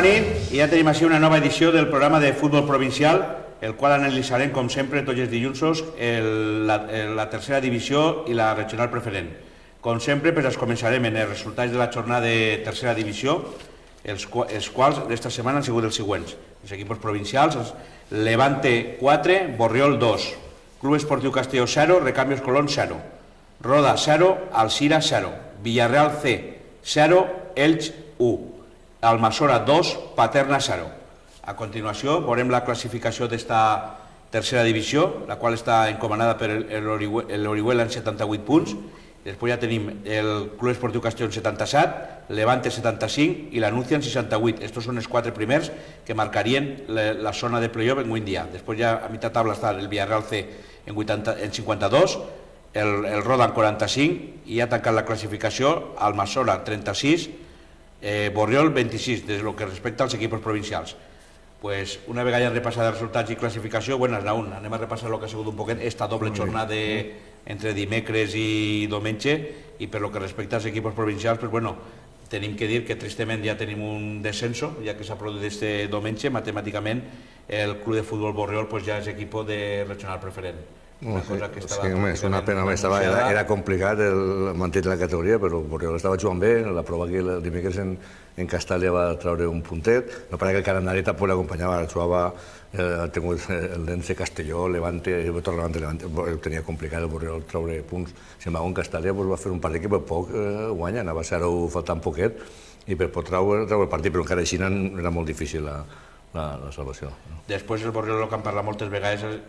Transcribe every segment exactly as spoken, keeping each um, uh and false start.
bona nit. I ja tenim així una nova edició del programa de futbol provincial, el qual analitzarem, com sempre, tots els dilluns, el, la, la tercera divisió i la regional preferent. Com sempre, pues, començarem en els resultats de la jornada de tercera divisió, els, els quals d'esta setmana han sigut els següents. Els equips provincials, els Levante quatre, Borriol dos, Club Esportiu Castelló zero, Recambios Colón zero, Roda zero, Alcira zero, Villarreal C zero, Elx u, Almassora dos, Paterna zero. A continuació veurem la classificació d'esta tercera divisió, la qual està encomanada per l'Orihuela en setanta-vuit punts. Després ja tenim el Club Esportiu Castelló en setanta-set, Levante setanta-cinc i la Núcia en seixanta-vuit. Estos són els quatre primers que marcarien la, la zona de playoff en avui dia. Després ja a mitjà taula està el Villarreal C en, vuitanta, en cinquanta-dos, el, el Roda en quaranta-cinc i ja ha tancat la classificació Almassora trenta-sis, eh, Borriol vint-i-sis, des del que respecta als equips provincials. Pues una vegada ja repassat els resultats i classificació, buenas, Raúl, anem a repassar el que ha sigut un poquet esta doble jornada de, entre dimecres i diumenge, i per lo que respecta als equips provincials, pues bueno, tenim que dir que tristament ja tenim un descenso, ja que s'ha produït este diumenge, matemàticament el Club de Futbol Borriol pues ja és equip de regional preferent. Una no, cosa que estava sí, és una pena, estava, era, era complicat el mantenir la categoria, però Borriol estava jugant bé, la prova que el dimecres en, en Castàlia va treure un puntet, no parla que el calendari tampoc l'acompanyava, jugava eh, el Dense, Castelló, Levante, tot Levante, Levante, ho tenia complicat el Borriol treure punts. Sin embargo, en Castàlia pues, va fer un partit que per poc eh, guanya, anava a ser faltant poquet, i per poc treure, treure el partit, però encara així era molt difícil la, la, la salvació. Després el Borriol, el que han parlat moltes vegades,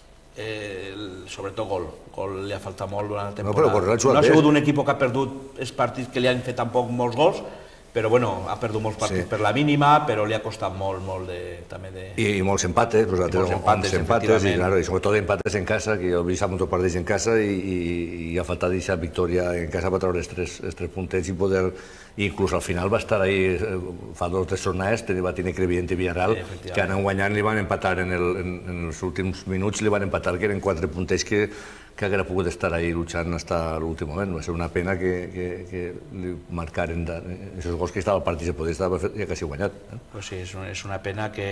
Eh, el, sobretot gol, gol li ha faltat molt durant la temporada. No, no ha sigut un equip que ha perdut els partits que li han fet tampoc molts gols, però bueno, ha perdut molts partits sí. per la mínima, però li ha costat molt, molt de, també de... I, i molts empates, pues, I molts empates, empates i, claro, i sobretot empates en casa, que jo he vist molts partits en casa i, i, i ha faltat aquesta victòria en casa per treure els tres, els tres puntets i poder... Inclús al final va estar ahí, fa dos o tres jornades, va tenir Crevillent i Villarreal, sí, que anant guanyant li van empatar en, el, en, en els últims minuts, li van empatar, que eren quatre puntets que, que haguera pogut estar ahí luchant fins a l'últim moment. Va ser una pena que, que, que li marcaren aquests gols que estava al partit, se podia estar ja quasi guanyat. Eh? Pues sí, és una, és una pena que,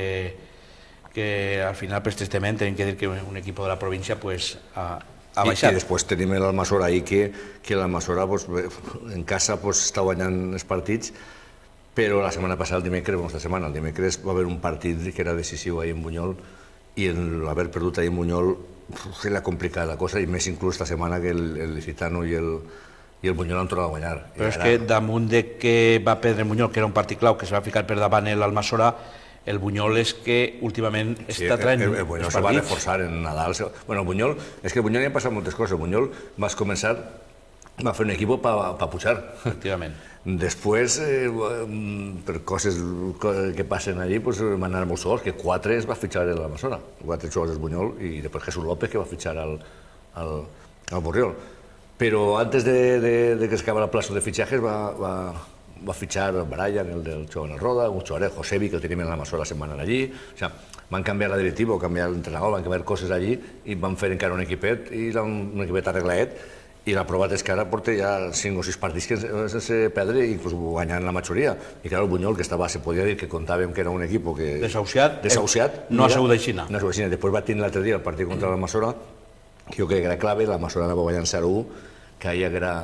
que al final, pues, tristament, tenim que dir que un equip de la província pues, ha, ha baixat. I, i després tenim l'Almassora ahí, que, que l'Almassora pues, en casa pues, està guanyant els partits, però la setmana passada, el dimecres, bueno, esta setmana, el dimecres va haver un partit que era decisiu ahí en Bunyol, i l'haver perdut ahí en Bunyol era complicada la cosa, i més inclús esta setmana que el, el Licitano i el, i el Bunyol han tornat a guanyar. Però és que damunt de que va perdre Bunyol, que era un partit clau, que se va ficar per davant l'Almassora, el Bunyol és que últimament sí, està traient el, el Bunyol se va reforçar en Nadal. Bueno, el Bunyol, és que el Bunyol hi ha passat moltes coses. El Bunyol vas començar, va fer un equip per pa pujar. Efectivament. Després, eh, per coses que passen allí, pues, van anar molts jugadors, que quatre es va fitxar a l'Almassora, quatre jugadors del Bunyol, i després Jesús López, que va fitxar al, al, al Borriol. Però antes de, de, de que s'acaba el plazo de fitxatges, va, va, va fitxar Brian, el del Joan Roda, un jugador, Josevi, que el teníem en l'Almassora la setmana allí. O sea, van canviar la directiva, canviar l'entrenador, van canviar coses allí i van fer encara un equipet, i un, un equipet arregladet, i la prova és que ara porta ja cinc o sis partits que sense perdre, inclús guanyant la majoria. I clar, el Bunyol, que estava, se podia dir que comptàvem que era un equip que... Desahuciat. Desahuciat. No ha sigut aixina. No ha sigut aixina. Després va tenir l'altre dia el partit contra l'Almassora, que jo crec que era clave, l'Almassora anava guanyant zero a u, que ahir era...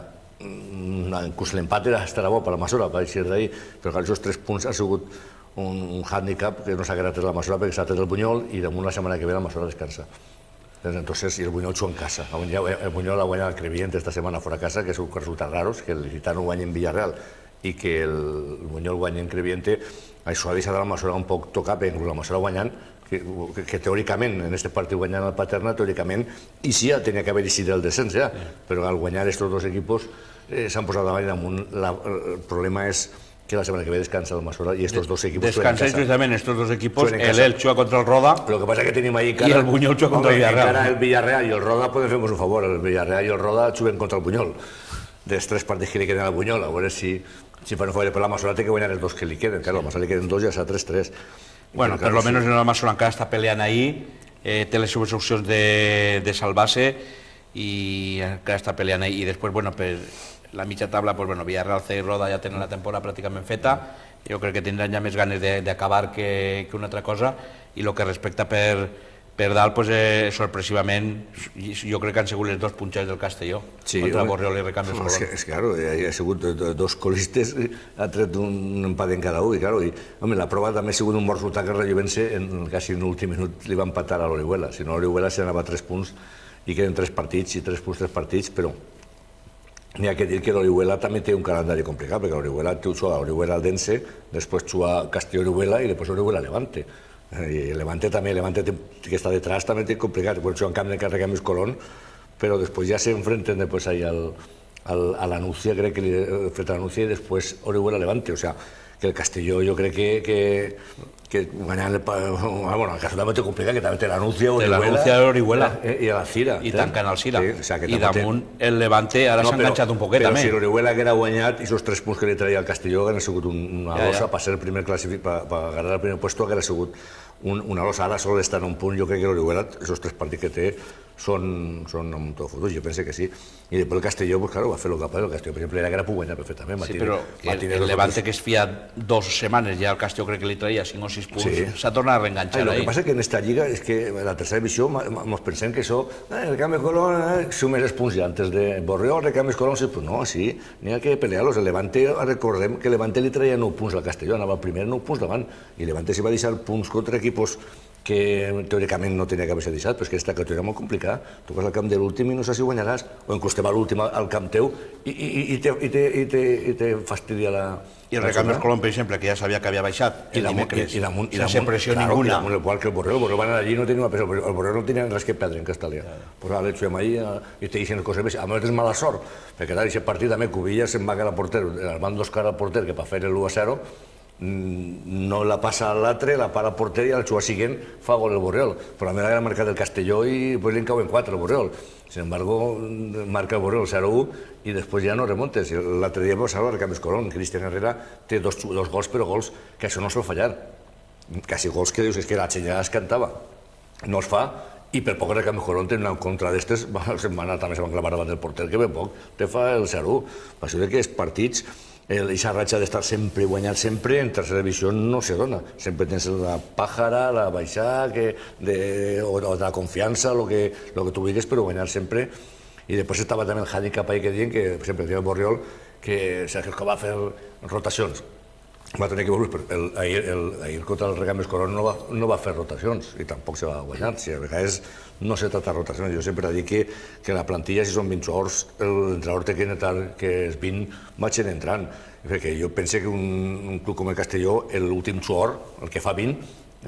Inclús l'empat era estar bo per l'Almassora, per així d'ahir, però clar, aquests tres punts ha sigut un, un hàndicap que no s'ha quedat l'Almassora perquè s'ha tret el Bunyol i damunt la setmana que ve l'Almassora descansa. Entonces, y el Buñol jugó en casa. El Buñol ha guanyat el Crevillent esta setmana fora casa, que són resultats raros, que el Licitano guanya en Villarreal i que el Buñol guanya en Crevillent. Això ha deixat l'Almassora un poc tocat, perquè l'Almassora guanyant, que, que, que teòricament, en aquest partit guanyant el Paterna, teòricament, i sí, tenia que haver decidit el descens ja, però al guanyar aquests dos equipos eh, s'han posat davant i damunt. La, el problema és que la semana que ve descansa el Almassora y estos dos equipos descansan justamente estos dos equipos, el Elx juega contra el Roda, pero lo que pasa es que tenemos ahí cara, y el Buñol juega contra el Villarreal. El Villarreal y el Roda pueden hacernos un favor, el Villarreal y el Roda jueguen contra el Buñol, de los tres partidos que le queden al Buñol, a ver si si fan un favor per l'Almassora té que guanyar els dos que li queden, claro, l'Almassora li queden dos i ja serà tres tres. Bueno, per almenys l'Almassora encara està peleant ahí, eh, té les seves opcions de, de salvar-se, i encara està peleant ahí. I després, bueno, per la mitja tabla, pues, bueno, Villarreal, C i Roda ja tenen la temporada pràcticament feta, jo crec que tindran ja més ganes d'acabar que, que una altra cosa, i el que respecta per, per dalt, pues, eh, sorpresivament, jo crec que han sigut les dos punxats del Castelló, sí, contra home, Borriol i Recanves Colón. És que, és claro, hi ha sigut dos colistes, ha tret un empat en cada un, i, claro, i home, la prova també ha sigut un bon resultat que el Rayovense, en quasi en l'últim minut, li va empatar a l'Orihuela, si no l'Orihuela se n'anava a tres punts, i queden tres partits, i tres punts, tres partits, però n'hi ha que dir que l'Orihuela també té un calendari complicat, perquè l'Orihuela té l'Orihuela al Dense, després juga Castelló-Orihuela i després Orihuela-Levante. I Levante també, Levante que està detrás també té complicat, quan juga en camp de Recanves Colón, però després ja s'enfrenten després ahí al, al, a la Nucia, crec que li fet a la Nucia, i després Orihuela-Levante, o sea, que el Castelló jo crec que, que, que guanyant el... Bueno, el Castelló també té complicat, que també té la Nucia, Orihuela i a la Cira. I tancant el Cira. Sí, o sea, I damunt el Levante ara s'ha enganxat un poquet també. Però si l'Orihuela haguera guanyat, i els tres punts que li traia el Castelló hagueren sigut una losa per ser el primer classificat, per agarrar el primer puesto haguera sigut una losa. Ara sol estar en un punt, jo crec que l'Orihuela, els tres partits que té, són amb tot futur, jo penso que sí. I després el Castelló, pues claro, va fer el que va fer. El Castelló, per exemple, era que era puc guanyar perfectament. Sí, però el Levante que es fia dos setmanes, ja el Castelló crec que li traia cinc o sis punts, s'ha tornat a reenganxar ahí. El que passa que en esta lliga és que la tercera divisió ens pensem que això, el Recanves Colón suma els punts ja antes de Borriol, Recanves Colón, pues no, sí, n'hi ha que pelear-los. El Levante, recordem que el Levante li traia nou punts al Castelló, anava primer nou punts davant, i el Levante s'hi va deixar punts contra equipos que teòricament no tenia que haver-se deixat, però és que aquesta categoria és molt complicada. Tu vas al camp de l'últim i no saps si guanyaràs, o inclús te va l'últim al camp teu i te fastidia la... I el Recanves Colón, per exemple, que ja sabia que havia baixat el dimecres, sense pressió ninguna. Igual que el Borriol, el Borriol va anar allí i no tenia una pressió, el Borriol no tenia res que perdre en Castellà. Pues ara l'eixuem allí i te deixen coses més. A més és mala sort, perquè ara aquest partit també Cubillas se'n va quedar al porter, el van dos cares al porter que per fer l'u a zero no la passa a l'altre, la para al porter i al xuar siguent fa gol el Borriol, però a més ha marcat el Castelló i després li encauen quatre el Borriol. Sin embargo, marca el Borriol zero a u i després ja no remontes. L'altre dia va salvar el Recanves Colón, Cristian Herrera té dos gols, però gols que això no es pot fallar. Quasi gols que dius, és que la Xenyada es cantava. No es fa, i per poc el Recanves Colón té una contra d'estes, la setmana també se van clavar davant del porter, que ben poc te fa el zero a u. Per això que els partits, aquesta ratxa d'estar sempre guanyant sempre, en tercera divisió no se dona. Sempre tens la pàjara, la baixada, o la confiança, el que tu vulguis, però guanyar sempre. I després estava també el handicap ahí que diuen, que per exemple, el Borriol, que Sergio que va fer rotacions, va tenir que veure, però ahir contra el Recanves Colón no va fer rotacions i tampoc se va guanyar. A vegades no se trata de rotacions. Jo sempre dic que la plantilla, si són vint jugadors, l'entrenador té que netar que els vint vagin entrant. Perquè jo penso que un club com el Castelló, l'últim jugador, el que fa vint,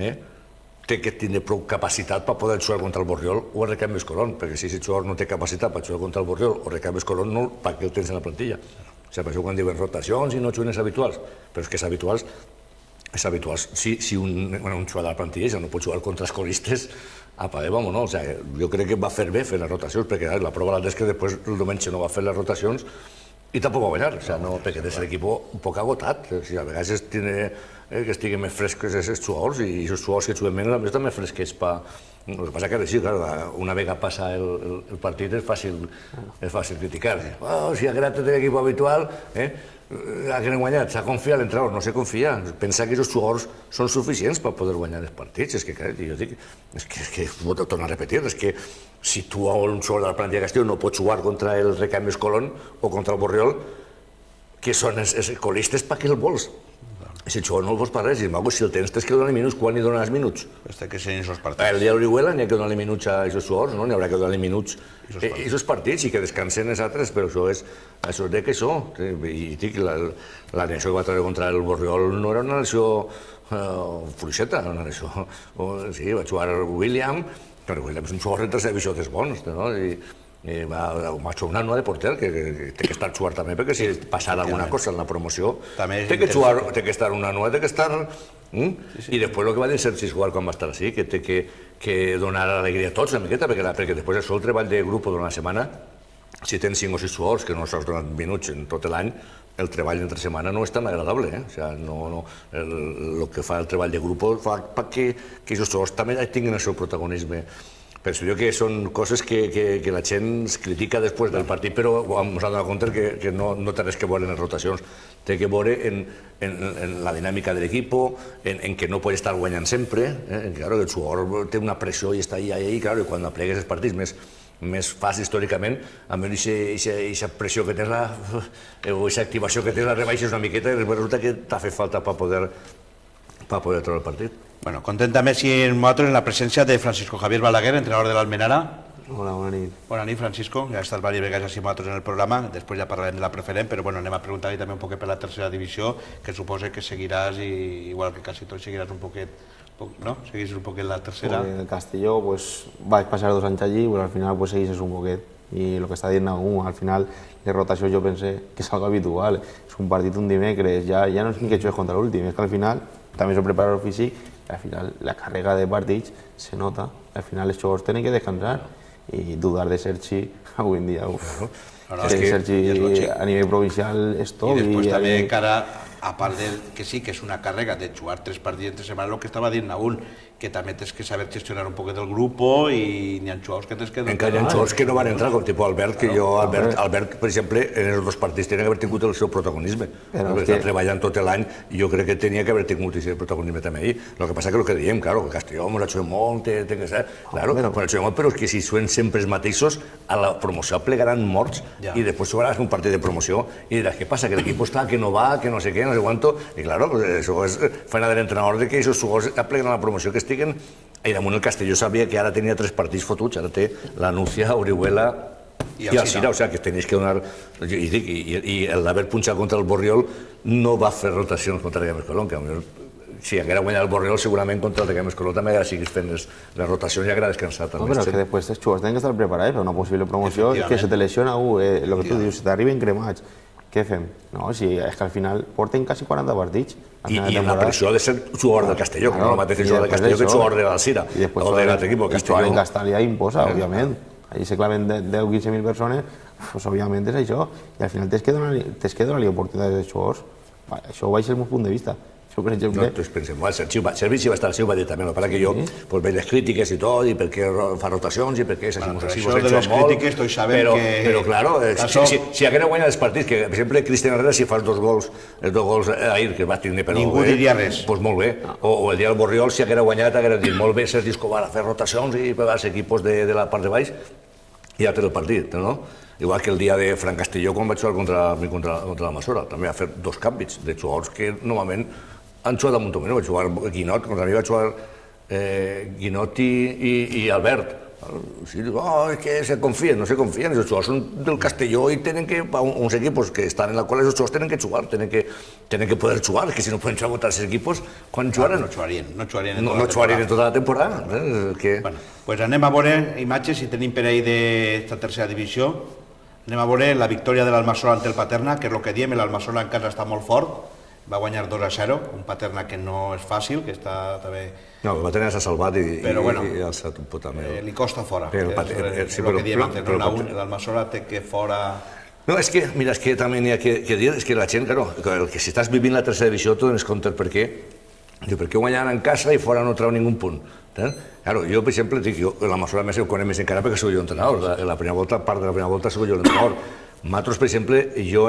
té que tindre prou capacitat per poder jugar contra el Borriol o el Recanves Colón, perquè si aquest jugador no té capacitat per jugar contra el Borriol o el Recanves Colón, per què el tens en la plantilla? O sigui, per això quan diuen rotacions i no juguen els habituals, però és que els habituals, els habituals, si un jugador de la plantilla ja no pot jugar contra els colistes, apa, eh, vámonos, o sigui, jo crec que va fer bé fer les rotacions, perquè la prova és que després el diumenge no va fer les rotacions i tampoc va guanyar, o sigui, perquè és l'equip un poc agotat, o sigui, a vegades que estiguen més fresques els jugadors i els jugadors que juguen menys estan més fresquets per... El que passa que ara sí, una vegada passa el partit és fàcil criticar. Si Aguera té l'equip habitual, ha guanyat, s'ha confiat l'entrenador, no s'ha confiat. Pensar que els jugadors són suficients per poder guanyar els partits. És que, jo dic, és que, ho torno a repetir, és que si tu a un jugador de la plantilla de Castelló no pots jugar contra el Recanves Colón o contra el Borriol, que són els colistes, per què el vols? Si el jugador no el vols per res, si el tens, tens que donar-li minuts. Quan li dones minuts? Que serien aquests partits. El dia de l'Orihuela n'hi ha que donar-li minuts a aquests jugadors, n'hi haurà que donar-li minuts a aquests partits i que descansen els altres, però això és de que això. I dic, la lesió que va treure contra el Borriol no era una lesió fluixeta, una lesió... Sí, va jugar el William, però William és un jugador de tercera divisió dels bons, no? Va jugar una nua de porter, que té que estar jugant també, perquè si passarà alguna cosa en la promoció, té que jugar, té que estar una nua, té que estar... I després el que va dir Sergi Gual quan va estar així, que té que donar alegria a tots una miqueta, perquè després això el treball de grup durant la setmana, si tens cinc o sis jugadors que no s'has donat minuts en tot l'any, el treball entre setmana no és tan agradable. El que fa el treball de grup fa que aquests jugadors també tinguin el seu protagonisme Penso jo que són coses que, que, que la gent es critica després del partit, però ens ha donat compte que, que no, no té res que veure en les rotacions. Té que veure en, en, en la dinàmica de l'equip, en, en que no pot estar guanyant sempre. Eh? Claro, el jugador té una pressió i està ahí, ahí, i claro, quan aplegues els partits més, més fàcil històricament, amb aquesta pressió que tens, la, o aquesta activació que tens, la rebaixes una miqueta i resulta que t'ha fet falta per poder, per poder treure el partit. Bueno, content també si nosaltres en la presència de Francisco Javier Balaguer, entrenador de l'Almenara. Hola, bona nit. Bona nit, Francisco. Ja ha estat diverses vegades així nosaltres en el programa, després ja parlarem de la preferent, però bueno, anem a preguntar-li també un poquet per la tercera divisió, que suposa que seguiràs, i igual que quasi tot, seguiràs un poquet, no? Seguiràs un poquet la tercera. En Castelló, pues, vaig passar dos anys allí, però al final pues, segueixes un poquet. I el que està dient Nagú, al final, les rotacions jo pensé que és algo habitual. És un partit un dimecres, ja, ja no és ni que jugues contra l'últim, és que al final també és un preparador físic. Al final la càrrega de partits se nota, al final els jugadors tenen que descansar i dudar de Sergi avui en dia, uf, no, no, és que Sergi a nivell provincial és tot. I després i també a... encara, a part de que sí que és una càrrega de jugar tres partits entre setmana, el que estava dient Naúl, que també tens que saber gestionar un poquet el grup i n'hi ha jugadors que tens que... Encara hi ha jugadors que no van entrar, com tipus Albert, que jo, Albert, Albert, per exemple, en els dos partits tenia que haver tingut el seu protagonisme. Perquè està treballant tot l'any i jo crec que tenia que haver tingut el protagonisme també ahir. El que passa que el que diem, claro, que Castelló ens ha jugat molt, té que ser... Claro, ens ha jugat molt, però és que si suen sempre els mateixos, a la promoció plegaran morts i després jugaràs un partit de promoció i diràs, què passa, que l'equip està, que no va, que no sé què, no sé quanto... I claro, això és feina de l'entrenador de que aquests jugadors apleguen a la promoció que estiguen. I damunt el Castelló sabia que ara tenia tres partits fotuts, ara té la Núcia, Orihuela i el Cira, o sigui que tenies que donar... I l'haver punxat contra el Borriol no va fer rotacions contra el Games Colón, que si haguera guanyat el Borriol segurament contra el Games Colón també siguis fent les rotacions i haguera descansat. No, però que després els jugadors tenen que estar preparats per una possible promoció, que se te lesiona, el que tu dius, se t'arriben cremats. Què fem? No, si és que al final porten quasi quaranta partits. I la pressió de ser jugador del Castelló, que no el mateix jugador del Castelló que jugador de l'Alcira o de l'altre equip, el Castelló. I en Castellà imposa, òbviament. Allí se claven deu o quinze mil persones, doncs òbviament és això. I al final tens que donar-li oportunitats als jugadors. Això va ser el meu punt de vista. Jo, per exemple... No, pensem, el Sergi va estar al seu, va dir també, no, que jo veig les crítiques i tot, i per què fa rotacions, i per què s'aiximos així, això de les crítiques, tots sabem que... Però, claro, si haguera guanyat els partits, que, per exemple, Cristian Herrera, si fas dos gols, els dos gols ahir, que va tindre, però... Ningú diria res. Doncs molt bé. O el dia del Borriol, si haguera guanyat, haguera dit, molt bé, Sergi Escobar, a fer rotacions i pegar els equipos de la part de baix, i ja té el partit, no? Igual que el dia de Fran Castelló, quan vaig jugar contra la Masora, també va fer dos canvis de jugadors que normalment han jugat a Montomero, vaig jugar Guinot, contra mi vaig jugar Guinot i Albert. Oh, és que se confien, no se confien, els jugadors són del Castelló i tenen que, uns equipos que estan en la qual els jugadors tenen que jugar, tenen que poder jugar, que si no poden jugar contra els equipos, quan jugaran? No jugarien, no jugarien no jugarien en tota la temporada. Bueno, doncs anem a veure imatges, si tenim per ahí d'esta tercera divisió, anem a veure la victòria de l'Almasola ante el Paterna, que és el que diem, l'Almasola en casa està molt fort, va guanyar dos a zero, un Paterna que no és fàcil, que està també... No, el Paterna s'ha salvat i ha alçat un pot també. Li costa fora, és el que diem antes, l'Almasola té que fora... No, és que, mira, és que també n'hi ha que dir, és que la gent, claro, que si estàs vivint la tercera divisió, tu dones compte per què, per què guanyaran en casa i fora no treu ningú punt. Claro, jo, per exemple, dic, l'Almasola més ho conec més encara perquè soc jo entrenador, la primera volta, part de la primera volta soc jo l'entrenador. Nosaltres, per exemple, jo,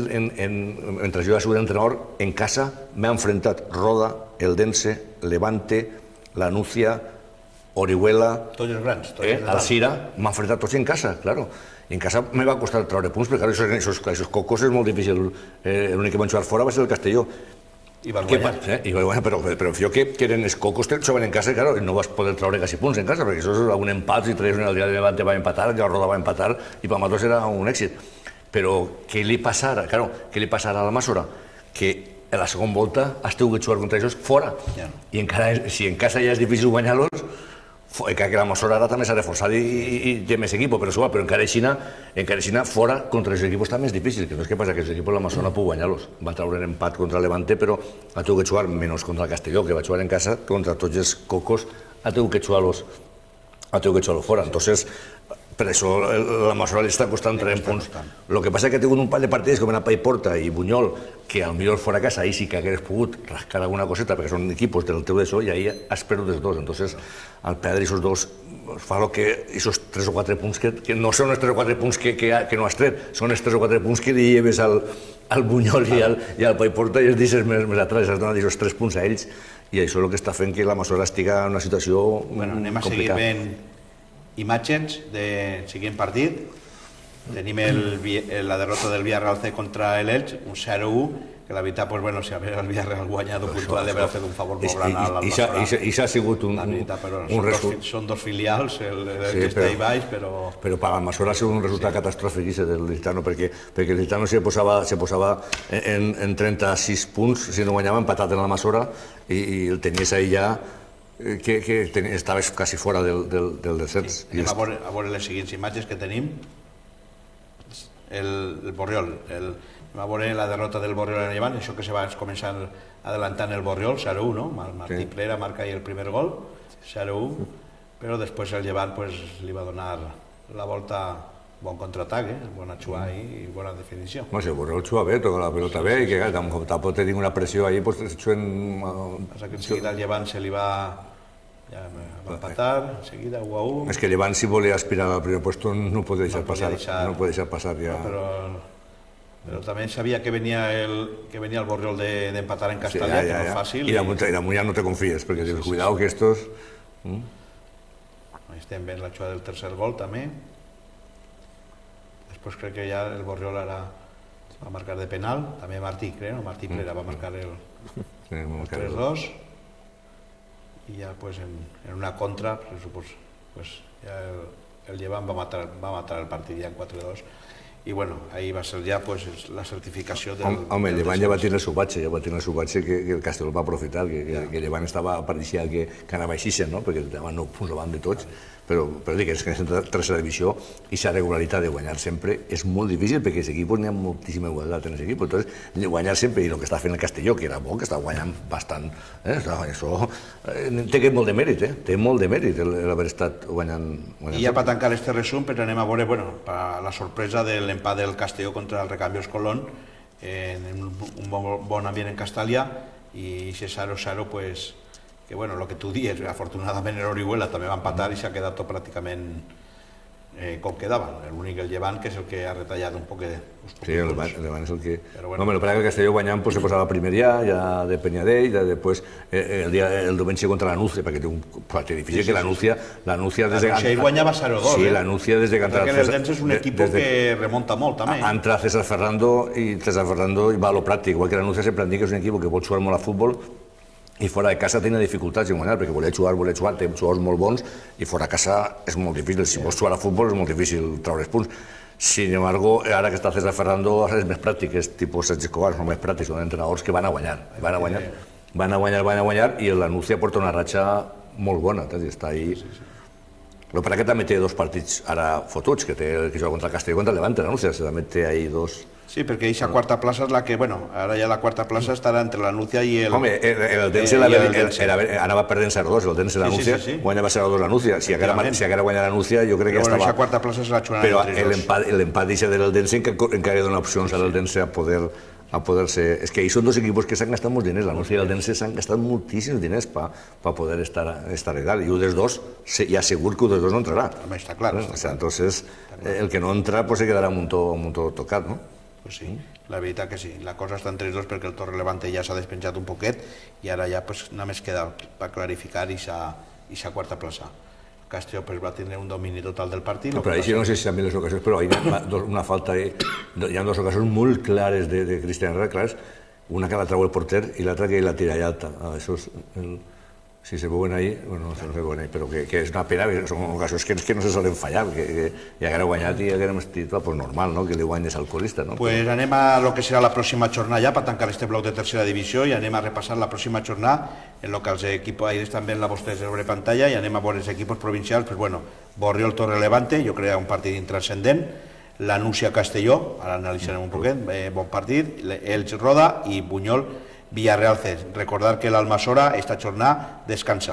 mentre jo he sigut entrenador, en casa m'he enfrontat Roda, Eldense, Levante, la Núcia, Orihuela... Tots els grans. Alcira, m'he enfrontat tots en casa, claro. I en casa me va costar treure punts, perquè aquests cocos és molt difícil. L'únic que van jugar fora va ser el Castelló. I van guanyar. Però jo que eren els cocos que jugaven en casa, claro, no vas poder treure quasi punts en casa, perquè això és un empat, si traies un el dia de Levante va empatar, ja Roda va empatar, i per nosaltres era un èxit. Però què li passarà, claro, què li passarà a la Masora? Que a la segona volta has tingut que jugar contra ells fora. I encara, si en casa ja és difícil guanyar-los, que la Masora ara també s'ha reforçat i té més equip, però encara així fora contra els equips està més difícil, que no és que passa que els equips de la Masona puc guanyar-los. Va treure empat contra el Levante, però ha tingut que jugar menys contra el Castelló, que va jugar en casa, contra tots els cocos, ha tingut que jugar-los ha tingut que jugar-los fora. Entonces, Per això la Masora li està costant trenta punts. El que passa és que ha tingut un par de partits com en Paiporta i Bunyol, que potser fora a casa ahí sí que hagués pogut rascar alguna coseta, perquè són equipos del teu d'això, i ahí has perdut els dos. Entonces, al perdre aquests dos, fa lo que aquests tres o quatre punts, que no són els tres o quatre punts que no has tret, són els tres o quatre punts que li lleves al Bunyol i al Paiporta i els deixes més atrás, has donat aquests tres punts a ells, i això és el que està fent que la Masora estigui en una situació complicada. Anem a seguir veient imatges del següent partit. Tenim la derrota del Villarreal C contra l'Elx, un zero u, que la veritat, si el Villarreal guanyat o puntual, d'haver fet un favor molt gran a l'Almasora. I s'ha sigut un resultat. Són dos filials, l'Elx està ahí baix, però... Però per l'Almasora ha sigut un resultat catastròfic del Licitano, perquè el Licitano se posava en trenta-sis punts, si no guanyava, empatat en l'Almasora, i el tenies ahí ja que estaves quasi fora del descens. Anem a veure les següents imatges que tenim. El Borriol, anem a veure la derrota del Borriol en el Llevant, això que se va començar adelantant el Borriol, zero u, no? Martí Plera marca ahí el primer gol, zero u, però després el Llevant li va donar la volta, bon contraatac, bona xua i bona definició. Si el Borriol xua bé, toca la pelota bé, i que tampoc té ninguna pressió ahí, pues xuen... Passa que enseguida el Llevant se li va... Ja va empatar, enseguida, u a u. És que Llevant, si volia aspirar al primer puesto, no pot deixar passar, no pot deixar passar ja... Però també sabia que venia el Borriol d'empatar en Castellà, que no és fàcil. I damunt ja no te confies, perquè dius, cuidao que estos... Estem veient la xua del tercer gol, també. Després crec que ja el Borriol ara va marcar de penal, també Martí, crec, no? Martí Plera va marcar el tres dos. I ja en una contra, ja el Llevant va matar el partit ja en quatre dos. I bueno, ahí va ser ja la certificació del... Home, el Llevant ja va tenir el seu batxe, ja va tenir el seu batxe que el Castelló va aprofitar, que el Llevant estava, pareixia que anava així, perquè anaven nou punts davant de tots, però dic que és en tercera divisió i la regularitat de guanyar sempre és molt difícil perquè els equips n'hi ha moltíssima igualtat en els equips, entonces guanyar sempre, i el que està fent el Castelló, que era bo, que està guanyant bastant, això té molt de mèrit, té molt de mèrit l'haver estat guanyant. I ja per tancar este resum, però anem a veure, bueno, la sorpresa de l'empat del Castelló contra el Recambios Colón, en un bon ambient en Castellà, i ese zero zero, pues, que bueno, el que tu dius, afortunadament el Orihuela també va empatar i s'ha quedat tot pràcticament com quedaven. L'únic el Llevant, que és el que ha retallat un poc de... Sí, el Llevant és el que... No, però per que el Castelló guanyant se posava primer dia, ja de Peñadell, després el diumenge contra la Núcia, perquè té un partit difícil, que la Núcia... La Núcia guanyava zero dos. Sí, la Núcia des de que entra... Perquè el Dens és un equip que remunta molt, també. Entra César Ferrando i César Ferrando va a lo pràctic, igual que la Núcia sempre han dit que és un equip que vol jugar molt a futbol, i fora de casa tenia dificultats en guanyar, perquè volia jugar, volia jugar, té jugadors molt bons, i fora de casa és molt difícil. Si vols jugar a futbol és molt difícil treure els punts. Sin embargo, ara que està César Ferrando és més pràctic, és tipus Sergi Escobar, són més pràctics, són entrenadors que van a guanyar, van a guanyar, van a guanyar, van a guanyar, i l'Anúcia porta una ratxa molt bona, està ahí. El que també té dos partits ara fotuts, que té el que juga contra el Castelló i contra el Levante, l'Anúcia, també té ahí dos... Sí, perquè aquesta quarta plaça és la que, bueno, ara ja la quarta plaça estarà entre la Núcia i el... Home, el Dense anava perdent zero dos, el Dense i la Núcia, guanyava zero dos la Núcia. Si haguera guanyat la Núcia, jo crec que estava... Però aquesta quarta plaça és la xonada entre els dos. Però l'empat d'aquest del Dense encara dona opcions al Dense a poder... a poder-se... És que ahí són dos equipos que s'han gastat molts diners, la Núcia i el Dense s'han gastat moltíssims diners per poder estar a dalt, i un dels dos ja segur que un dels dos no entrarà. Home, està clar. Entonces, el que no entra se quedarà amb un to tocat, no? Pues sí, la veritat que sí. La cosa està entre els dos perquè el Torre Levante ja s'ha despenjat un poquet i ara ja només queda per clarificar aquesta quarta plaça. El Castelló va tenir un domini total del partit. Però això no sé si també les ocasions, però hi ha una falta, hi ha dues ocasions molt clares de Cristian Herrera, clares, una que la trau el porter i l'altra que la tira allà alta. Això és... Si se veuen ahí, bueno, no se veuen ahí, però que és una pena, són ocasions que no se solen fallar, que ja haguera guanyat i haguérem estat normal, que li guanyes al colista. Pues anem a lo que serà la pròxima jornada ja, per tancar este bloc de tercera divisió, i anem a repassar la pròxima jornada en lo que els equipos, ahí estan veient la vostra sobre pantalla, i anem a veure els equipos provincials, pues bueno, Borriol Torre Levante, jo crec un partit intranscendent, la Núcia Castelló, ara analitzarem un poquet, bon partit, Elx Roda i Bunyol Villarreal C. Recordar que l'Almasora esta jornada descansa.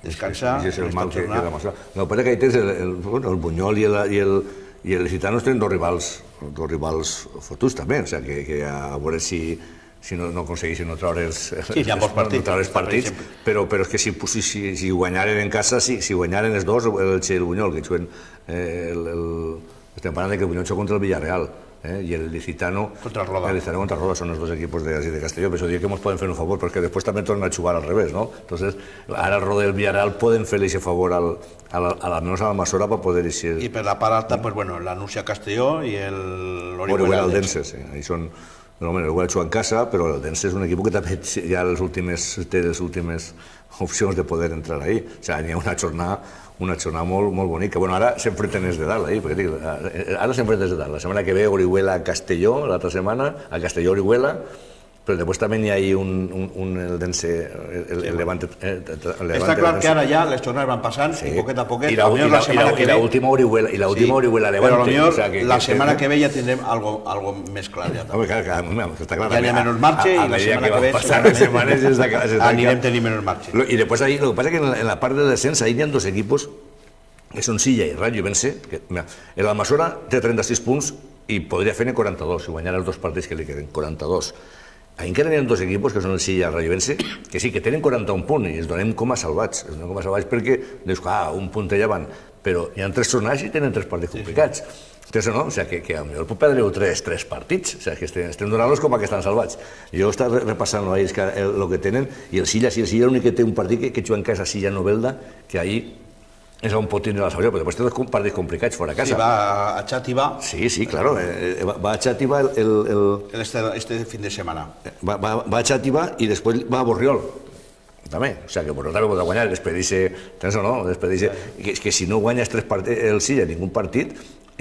descansa sí, sí, en el esta mal que, que jornada. la Massora. El que passa que ahí tens el, el, bueno, el Bunyol i el, i el, i el Licitanos tenen dos rivals, dos rivals fotuts també, o sigui que, que a veure si, si no, no aconseguissin no treure els, Sí, hi ha molts partits, no treure els partits, però, però és que si, si, si, si guanyaren en casa, si, si guanyaren els dos, el Che i el Bunyol, que juguen, eh, el, el, estem parlant que el Bunyol juga contra el Villarreal, eh, i el Licitano contra el Roda. El Licitano contra el Roda són els dos equipos de, de Castelló, per això dic que ens poden fer un favor, perquè després també tornen a jugar al revés, ¿no? Entonces, ara el Roda i el Villarreal poden fer aquest favor al, a la, a la menos a la Massora per poder eixir. I per la part alta, pues bueno, la Nucia Castelló i el Orihuela Aldense, sí. Ahí són, bueno, el Orihuela juga en casa, però l'Aldense és un equip que també ja les últimes, té les últimes opcions de poder entrar ahí. O sigui, hi ha una jornada una jornada molt, molt bonica. Bueno, ara s'enfrenten els de dalt, ahí, perquè dic, ara s'enfrenten els de dalt. La setmana que ve Orihuela-Castelló, l'altra setmana, a Castelló-Orihuela, però després també hi ha un, un, un el Dense, el, el Levante... Eh, el Levante Està clar que ara ja les jornades van passant sí. i poquet a poquet... I la, i la, i la, i la última Orihuela, i la última sí. Orihuela Levante... Però potser o sea, que, la que, setmana que, que ve ja tindrem algo, algo més clar. Ja, home, clar, clar, està clar, ja hi ha menys marge i la setmana que ve... Les setmanes és de, és de, anirem tenint menys marge. I després, ahí, lo que passa que en la, en la part de descens, ahí hi ha dos equipos que són Silla i Rayo Ibense. L'Almassora té trenta-sis punts i podria fer-ne quaranta-dos, si guanyar els dos partits que li queden, quaranta-dos. Encara hi ha dos equipos, que són el Silla i el Rayo Ibense, que sí, que tenen quaranta-un punts i els donem com a salvats. Els donem com a salvats perquè, dius, ah, un punt allà van, però hi ha tres tornats i tenen tres partits complicats. Entonces, no? O sea, que, que a millor pot perdre tres, tres partits, o sea, que estem, estem donant-los com a que estan salvats. Jo he estat repassant el que, el, el que tenen, i el Silla, sí, el Silla l'únic que té un partit que, que juga en casa Silla Novelda, que ahí és on pot tindre la salvació, però després té dos partits complicats fora a casa. Sí, va a Xàtiva. Sí, sí, claro, eh, va, va a Xàtiva el... el, el este, este fin de setmana. Va, va, va a Xàtiva i després va a Borriol. També, o sigui, que Borriol també pot guanyar, despedir-se, tens o no? Despedir-se, que, que si no guanyes tres partits, el Silla ningún partit,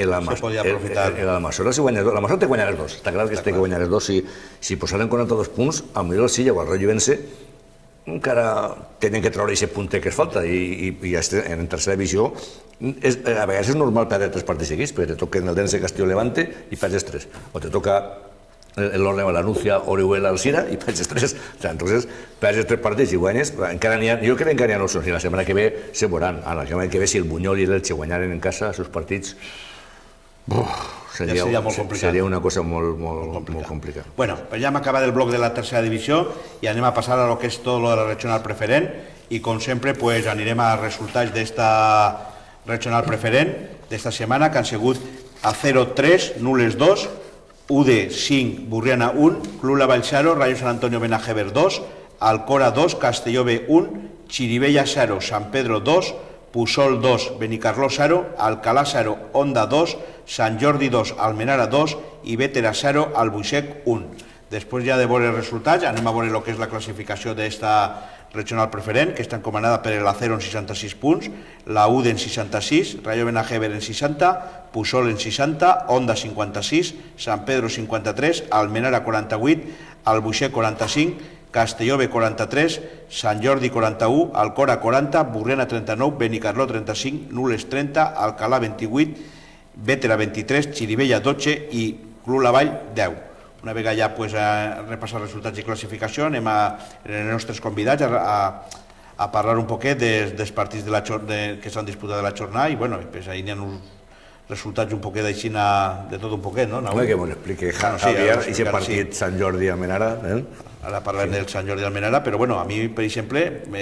l'Almassora si guanya dos, l'Almassora té que guanyar els dos, està clar que té que guanyar els dos, si, si posaren quaranta-dos punts, al millor el Silla o el Rayo Ibense encara tenen que treure aquest punter que es falta i, i, i en tercera divisió és, a vegades és normal perdre tres partits seguits, perquè te toquen el Dense, Castelló, Levante i perds tres, o te toca l'Orleo, la Nucia, Orihuela, Alcira i perds tres, o sea, entonces perds tres partits i guanyes, encara n'hi ha, jo crec que encara n'hi ha opcions, i la setmana que ve se veuran, a la setmana que ve si el Bunyol i l'Elche guanyaren en casa els seus partits, Uf, seria, ja seria, molt complicat. seria una cosa molt, molt, molt, complicat. molt complicada. Bueno, pues ja hem acabat el bloc de la tercera divisió i anem a passar a lo que és tot lo de la regional preferent i com sempre pues, anirem a resultats d'esta regional preferent d'esta setmana que han sigut Acero tres, Nules dos, U D cinc, Burriana un, Club La Vallxaro, Rayo San Antonio Benajever dos, Alcora dos, Castelló B un, Chirivella zero, San Pedro dos, Pusol dos, Benicarló zero, Alcalá zero, Onda dos, Sant Jordi dos, Almenara dos i Bétera zero, Albuixec un. Després ja de veure els resultats, anem a veure el que és la classificació d'esta regional preferent, que està encomandada per l'Acero en seixanta-sis punts, la U D en seixanta-sis, Rayo Benajever en seixanta, Pusol en seixanta, Onda cinquanta-sis, Sant Pedro cinquanta-tres, Almenara quaranta-vuit, Albuixec quaranta-cinc, Castelló B quaranta-tres, Sant Jordi quaranta-u, Alcora quaranta, Burriana trenta-nou, Benicarló trenta-cinc, Nules trenta, Alcalà vint-i-vuit, Bétera vint-i-tres, Chirivella dotze i Club La Vall deu. Una vegada ja pues, a repassar resultats i classificació, anem a, els nostres convidats a, a, a parlar un poquet des, dels partits de la, de, que s'han disputat de la jornada i bueno, pues, ahí n'hi ha uns resultats un poquet així de tot un poquet, no? Home, que m'ho explique Javier, i aquest partit Sant Jordi Almenara, eh? Ara parlem del Sant Jordi Almenara, però bueno, a mi, per exemple,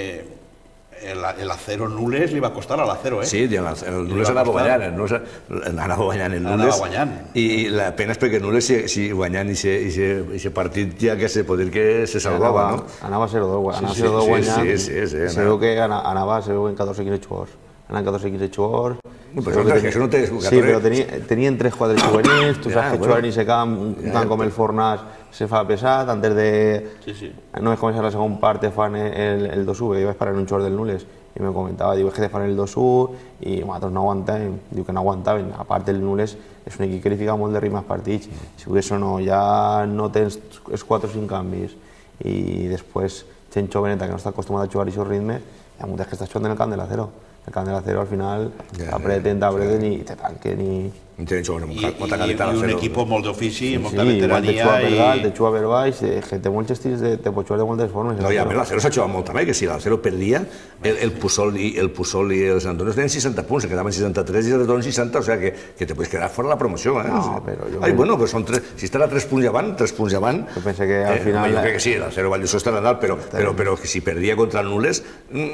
el Acero Nules li va costar a l'Acero, eh? Sí, el Nules anava guanyant, anava guanyant el Nules. Anava guanyant. I la pena és perquè Nules, si guanyant aquest partit, ja que se pot dir que se salvava, no? Anava zero dos, anava zero dos guanyant. Sí, sí, sí. Se veu que anava en catorze quinze jugadors. Anaven catorze quinze jugadors. Això no té... Sí, però tenien tres quadres juvenils, tu saps que juguen en aquest camp, un camp com el Fornàs se fa pesat, antes de... Només començar la segona part te fan el dos u, jo vaig parar en un jugador del Nules i me comentava, diu, és que te fan el dos u i nosaltres no aguantàvem, diu que no aguantaven. A part del Nules és un equip que li fica molt de ritme als partits, si ho això no, ja no tens els quatre o cinc canvis i després gent joveneta que no està acostumada a jugar a aquest ritme, hi ha moltes que està jugant en el camp de l'Acero. El camp de l'Acero al final t'apreten, t'apreten i te tanquen i Tienen y, y, y un equipo molt d'ofici, molta veterania i... Te juga per baix, gente molt gestits, te pot jugar de moltes formes. No, i a més l'Acero s'ha jugat molt també, que si l'Acero perdia, el, el Pusol i el Pusol i el Sant Antonio tenen seixanta punts, se quedaven seixanta-tres i el Retorn seixanta, o sigui que, que te puedes quedar fora la promoció. Eh? No, però jo... Ai, bueno, però són tres, si estarà tres punts avant, tres punts avant... Jo penso que al final... Eh, jo crec que sí, l'Acero Valldosó estarà dalt, però, però, però que si perdia contra el Nules,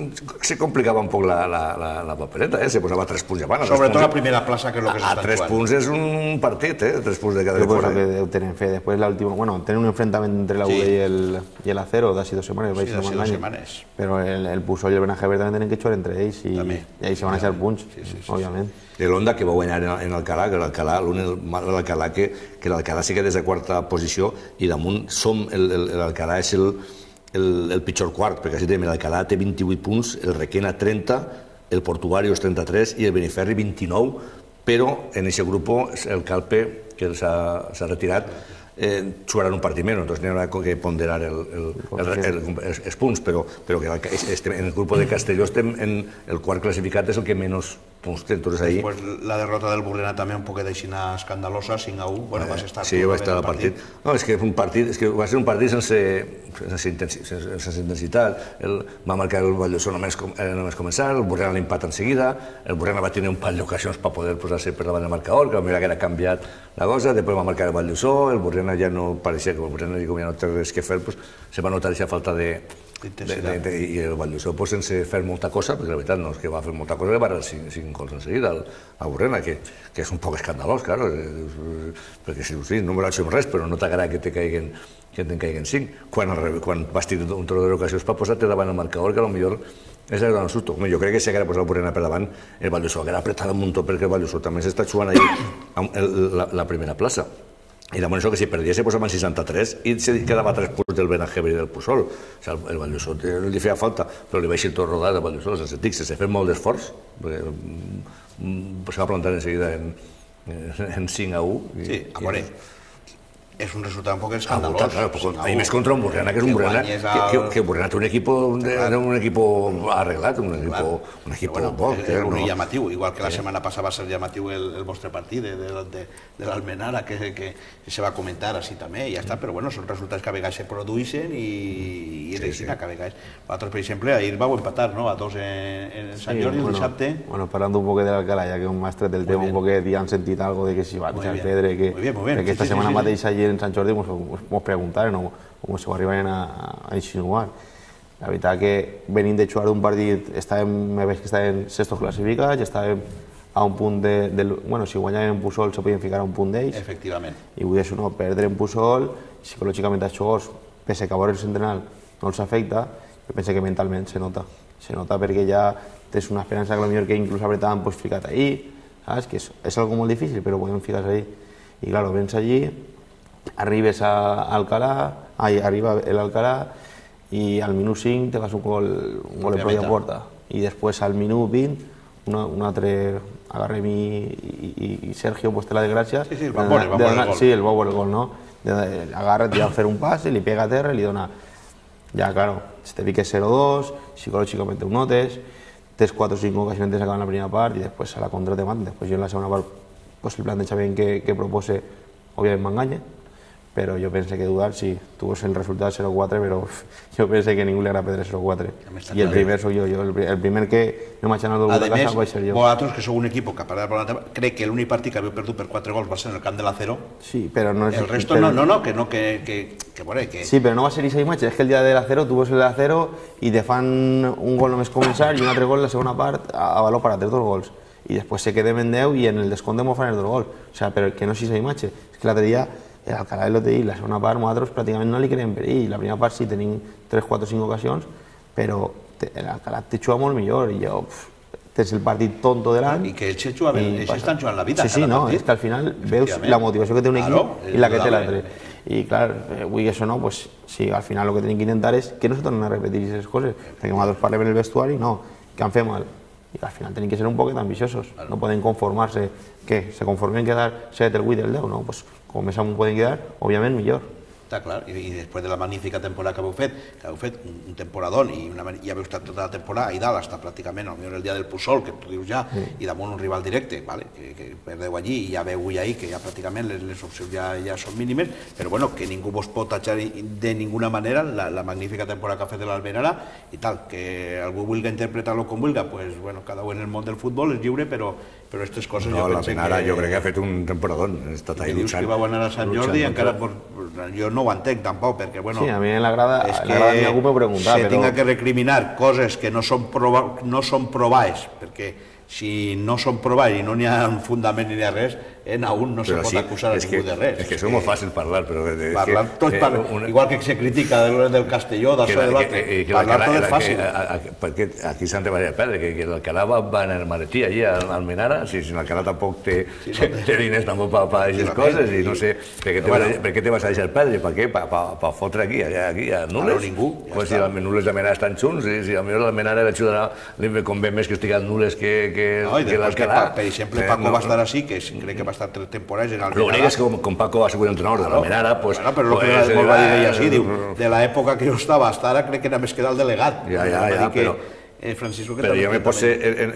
se complicava un poc la, la, la, la papereta, eh? Se posava tres punts avant. Sobretot la primera plaça, que és el que s'està jugant. A tres punts és un un partit, eh? Tres punts de cada fora. Que ho tenen fe. Després l'última... Bueno, tenen un enfrentament entre la U D sí. i, el, i el Acero d'hace dos setmanes. Sí, d'hace dos setmanes. Però el, el Pusol i el Benajever també tenen que jugar entre ells i, i ahí se van a deixar punts, sí, sí, sí, òbviament. Sí. L'Onda que va guanyar en Alcalà, que l'Alcalà, l'únic mal de l'Alcalà, que, que l'Alcalà sí que des de quarta posició i damunt som, l'Alcalà és el, el, el pitjor quart, perquè així tenim l'Alcalà té vint-i-vuit punts, el Requena trenta, el Portuario és trenta-tres i el Beniferri vint-i-nou, però en aquest grup el Calpe, que s'ha retirat, eh, jugaran un partit menys, doncs n'hi haurà que ponderar el, el, el, el, els, els punts, però, però que estem, en el grup de Castelló estem en el quart classificat, és el que menys punts té. Entonces, ahí... Pues la derrota del Burlena també un poquet d'aixina escandalosa, cinc a u, bueno, vas estar... Sí, va estar al partit. partit. No, és que, un partit, és que va ser un partit sense, sense, intensi, sense, sense intensitat. El, va marcar el Valldosó només, eh, només començar, el Burlena l'empat en seguida, el Burlena va tenir un parell d'ocasions per poder posar-se per davant del marcador, que mira que era canviat la cosa, després va marcar el Valldosó, el Burlena ja no pareixia que el Burlena com ja no té res que fer, pues, se va notar aquesta falta de... De, de, de, i el Valldosó pues, sense fer molta cosa, perquè la veritat no és que va fer molta cosa, que va rebre cinc, cinc gols en seguida al, a Burlena, que, que és un poc escandalós, claro, perquè si sí, no me l'ha fet res, però no t'agrada que te caiguen que te'n caiguen cinc. Quan, quan vas tenir un tros d'ocasions per posar-te davant el marcador, que potser és el gran susto. Jo crec que si haguera posat el Burlena per davant, el Valldosó haguera apretat un muntó, perquè el Valldosó també s'està jugant ahí la, la primera plaça. I damunt això que si perdia se posava en seixanta-tres i se quedava a tres punts del Benajever i del Pusol. O sigui, el Valldosó no li feia falta, però li va eixir tot rodat al Valldosó, sense tic, sense fer molt d'esforç, perquè se va plantar en seguida en, en cinc a u. Sí, a veure, és un resultat un poc escandalós. Ah, claro, i més contra un Burlena, que és un Burlena, que, que Burlena té un equip un equip arreglat, un equip, un equip bueno, bo. És un llamatiu, igual que la setmana passada va ser llamatiu el, el vostre partit de, de, de, de l'Almenara, que, que, que se va comentar així també, i ja està, però bueno, són resultats que a vegades se produeixen i, i és així, que a vegades. Vosaltres, per exemple, ahir vau empatar, no?, a dos en, en Sant Jordi, el dissabte. Bueno, parlant un poc de l'Alcalà, ja que m'has tret el tema un poquet i han sentit algo de que si va a Pedre, que aquesta setmana mateix allí en Sant Jordi ens preguntaren o ens ho arribaven a, a insinuar. La veritat que venim de jugar un partit, estàvem, me veig que estàvem sextos classificats, estàvem a un punt de... de bueno, si guanyàvem en Pusol se podien ficar a un punt d'ells. Efectivament. I vull dir això, no, perdre en Pusol, psicològicament als jugadors, pese que a veure'ls entrenar no els afecta, jo penso que mentalment se nota. Se nota perquè ja tens una esperança que potser que inclús apretaven pues, ficat ahí, saps? Que és, és algo molt difícil, però podem ficar-se ahí. I claro, vens allí, arribes a Alcalá, ai, arriba l'Alcalá i al minut cinc te vas un gol, un gol de pròpia porta i després al minut vint una, un altre agarrem i, i, i Sergio pues, té la desgràcia sí, sí, el va veure, va veure el gol sí, el va veure el gol, no? Agarra, tira a fer un pas, li pega a terra i li dona ja, claro, si te fiques zero dos psicològicament ho notes tens quatre o cinc ocasions de sacar en la primera part i després a la contra te maten, després jo en la segona part pues, el plantejament que, que propose òbviament m'enganya, però jo penso que dudar, sí, tu veus el resultat zero quatre, però jo penso que ningú li agrada perdre zero quatre. I el primer soc jo, jo el primer que no m'ha anat del de casa vaig ser jo. Vosaltres, que sou un equip que crec que l'únic partit que haveu perdut per quatre gols va ser en el camp de l'Acero. Sí, però no és... El resto no, no, no, que no, que... que, que, bueno, que... Sí, però no va ser aquesta imatge, és que el dia de l'Acero tu veus l'Acero i te fan un gol només començar i un altre gol en la segona part a valor per a tres dos gols. I després se quedem en deu i en el descompte m'ho fan els dos gols. O sigui, però que no és aquesta imatge. És que l'altre dia l'Alcalà de l'O T I, la segona part, nosaltres pràcticament no li creiem per ell. La primera part sí tenim tres, quatre, cinc ocasions, però l'Alcalà te juga molt millor i jo tens el partit tonto de l'any. I que ells estan jugant la vida. Sí, sí, no, és que al final veus la motivació que té un equip i la que té l'altre. I clar, vull que això no, pues sí, al final el que tenim que intentar és que no se tornen a repetir aquestes coses, perquè nosaltres parlem en el vestuari, no, que han fet mal. I al final tenim que ser un poquet ambiciosos, no poden conformar-se, què? Se conformen quedar set, el vuit, el deu, no? Pues com més amunt poden quedar, òbviament millor. Està clar, i després de la magnífica temporada que heu fet, que heu fet un temporadón i ja heu estat tota la temporada i dalt, està pràcticament, potser el dia del Puçol, que tu dius ja, i damunt un rival directe, que perdeu allí i ja veu ahir que ja pràcticament les opcions ja són mínimes, però bueno, que ningú vos pot atxar de ninguna manera la magnífica temporada que ha fet l'Almenara i tal, que algú vulgui interpretar-lo com vulgui, pues bueno, cada un en el món del futbol és lliure, però però aquestes coses jo penso que... No, l'Almenara jo crec que ha fet un temporadón, ha estat ahí luchant. Dius que va anar a Sant Jordi, encara jo no ho entenc tampoc, perquè bueno... Sí, a mi l'agrada, ni algú m'ho preguntar, però... Se tinga que recriminar coses que no són provades, perquè si no són provades i no n'hi ha un fundament ni ha res, en a un no se pot acusar a ningú de res. És que és molt fàcil parlar, però... Parlar tot, igual que se critica del Castelló, d'això de l'altre, parlar tot és fàcil. Perquè aquí s'han de perdre, que l'Alcalá va anar al maletí allí a Almenara, si l'Alcalá tampoc té diners tampoc per aquestes coses, i no sé, per què te vas a deixar perdre? Per què? Per fotre aquí, a Nules? No, ningú. Si els Nules i Almenara estan junts, si potser l'Almenara l'ajudarà, li convé més que estigui Nules que l'Alcalá. Per exemple, Paco va estar així, que crec que va estar tres temporades en Almenara. L'únic és que com Paco va ser un entrenador de l'Almenara, pues... Bueno, però el que va dir ell així, diu, de l'època que jo estava hasta ara, crec que només queda el delegat. Ja, ja, ja, però... Però jo me posé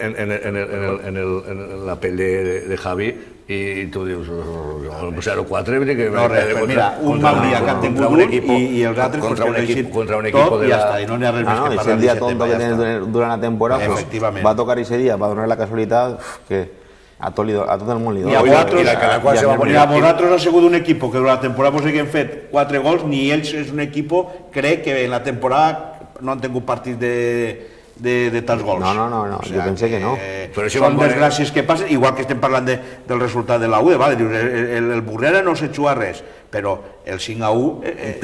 en la pell de Javi i tu dius, zero quatre... No, res, però mira, un Mauria que ha tingut un i els altres contra un equip tot i ja està, i no n'hi ha res més que parlar. El dia tonto que tens durant la temporada va tocar ese dia, va donar la casualitat que a tot el món li dona. I a vosaltres ha sigut un equip que durant la temporada vos haguem fet quatre gols, ni ells és un equip, crec que en la temporada no han tingut partits de de tants gols. No, no, no, jo pensé que no. Són desgràcies que passen, igual que estem parlant del resultat de la U E, el Burrera no s'ha jugat res, però el cinc a u...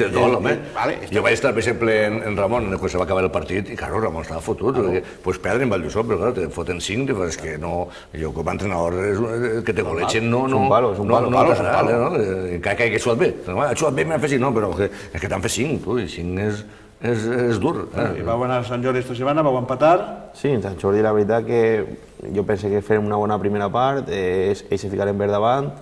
Jo vaig estar, per exemple, en Ramon, quan se va acabar el partit, i claro, Ramon estava fotut, pues perdre en Valldosó, però clar, te foten cinc, és que no... Jo com a entrenador que te goleixen no... És un palo, és un palo. No passarà, encara que hagi xuat bé. Ha xuat bé, m'han fet cinc, no, però és que t'han fet cinc, tu, i cinc és... és dur. I vau anar a Sant Jordi esta setmana, vau empatar? Sí, en Sant Jordi la veritat que jo penso que farem una bona primera part, ells se ficarem per davant,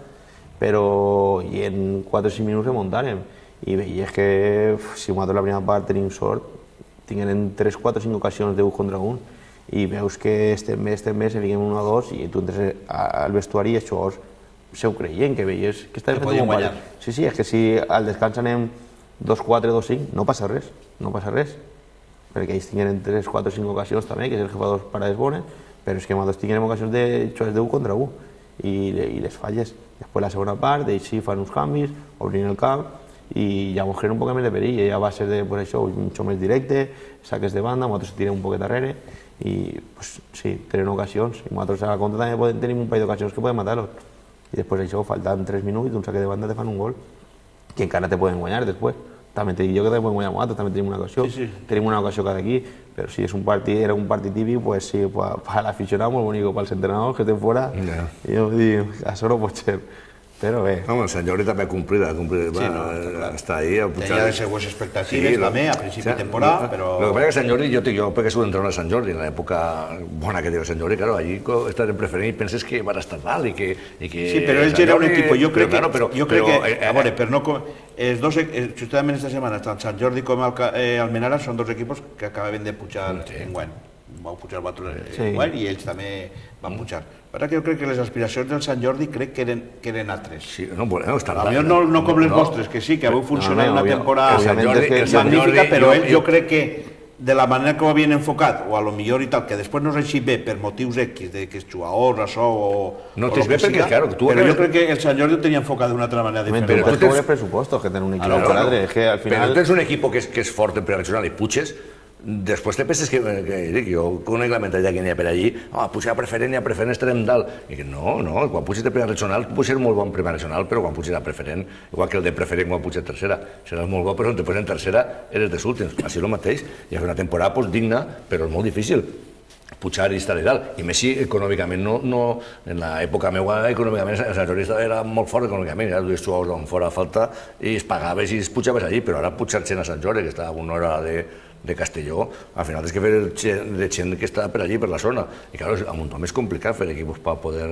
però en quatre o cinc minuts remuntarem. I és que si nosaltres la primera part tenim sort, tinguem tres, quatre o cinc ocasions de un contra un, i veus que estem bé, estem bé, se fiquem un o dos, i tu entres al vestuari i els jugadors s'ho creien, que veies que estaven fent un bon partit. Sí, sí, és que si al descans anem dos quatre, dos cinc, no passa res, no passa res, perquè ells tingueren tres, quatre o cinc ocasions també, que és el que fa dos parades bones, però és que nosaltres tinguem ocasions de xocs de un contra un i les falles. Després la segona part, ells sí fan uns canvis, obrin el camp i ja mos creen un poc més de perill, ja va ser de, pues, això, un xoc més directe, saques de banda, nosaltres tirem un poquet darrere i pues, sí, tenen ocasions, i nosaltres a la contra també tenim un parell d'ocasions que podem matar-los. I després això, faltant tres minuts, un saque de banda te fan un gol, que encara te poden guanyar després. També te dic jo que també podem guanyar nosaltres, també tenim una ocasió, sí, sí. Tenim una ocasió cada aquí, però si és un partit, era un partit típic, pues sí, para el aficionado muy bonito, para els entrenadors que estén fora, yeah. I jo dic, això no pot ser. Però bé. No, el Sant Jordi també ha complit, ha complit, sí, no, va, està ahí. Tenia les seues expectatives sí, també, a principi de temporada, però... El que passa que Sant Jordi, jo, jo perquè soc entrenador de Sant Jordi, en l'època bona que diu Sant Jordi, claro, allí estàs en preferent i penses que van estar dalt i que... Sí, però ells era un equip, jo crec que... Jo crec que, a veure, per no... Els dos, justament esta setmana, tant Sant Jordi com Almenara són dos equips que acabaven de pujar enguany. Vau pujar vosaltres enguany i ells també van pujar. Però jo crec que les aspiracions del Sant Jordi crec que eren, que eren altres. Sí, no volem estar a millor no, no com les vostres, que sí, que heu funcionat una temporada magnífica, però ells jo crec que de la manera que ho havien enfocat, o a lo millor i tal, que després no s'eixi bé per motius X, de que els jugadors, això, o... No t'és bé perquè, claro, tu... Però jo crec que el Sant Jordi ho tenia enfocat d'una altra manera diferent. Però tu tens pressupostos que tenen un equip per l'altre, és que al final... Però tens un equip que és fort en prevencional i puixes, després te penses que, que jo conec la mentalitat que n'hi ha per allí, oh, pujar a preferent i a preferent estarem dalt. I que no, no, quan puges de primera regional, puc ser molt bon primera regional, però quan puges a preferent, igual que el de preferent quan puges a tercera, seràs molt bo, però on te poses en tercera eres dels últims. Així el mateix, i és una temporada pues, digna, però és molt difícil pujar i estar allà dalt. I més si econòmicament no, no en l'època meva, econòmicament, el Sant Jordi era molt fort econòmicament, ja dues jugadors on fora falta i es pagaves i es pujaves allí, però ara pujar-se a Sant Jordi, que estava a una hora de de Castelló, al final tens que fer de gent que està per allí, per la zona. I clar, a Montom és complicat fer equips per poder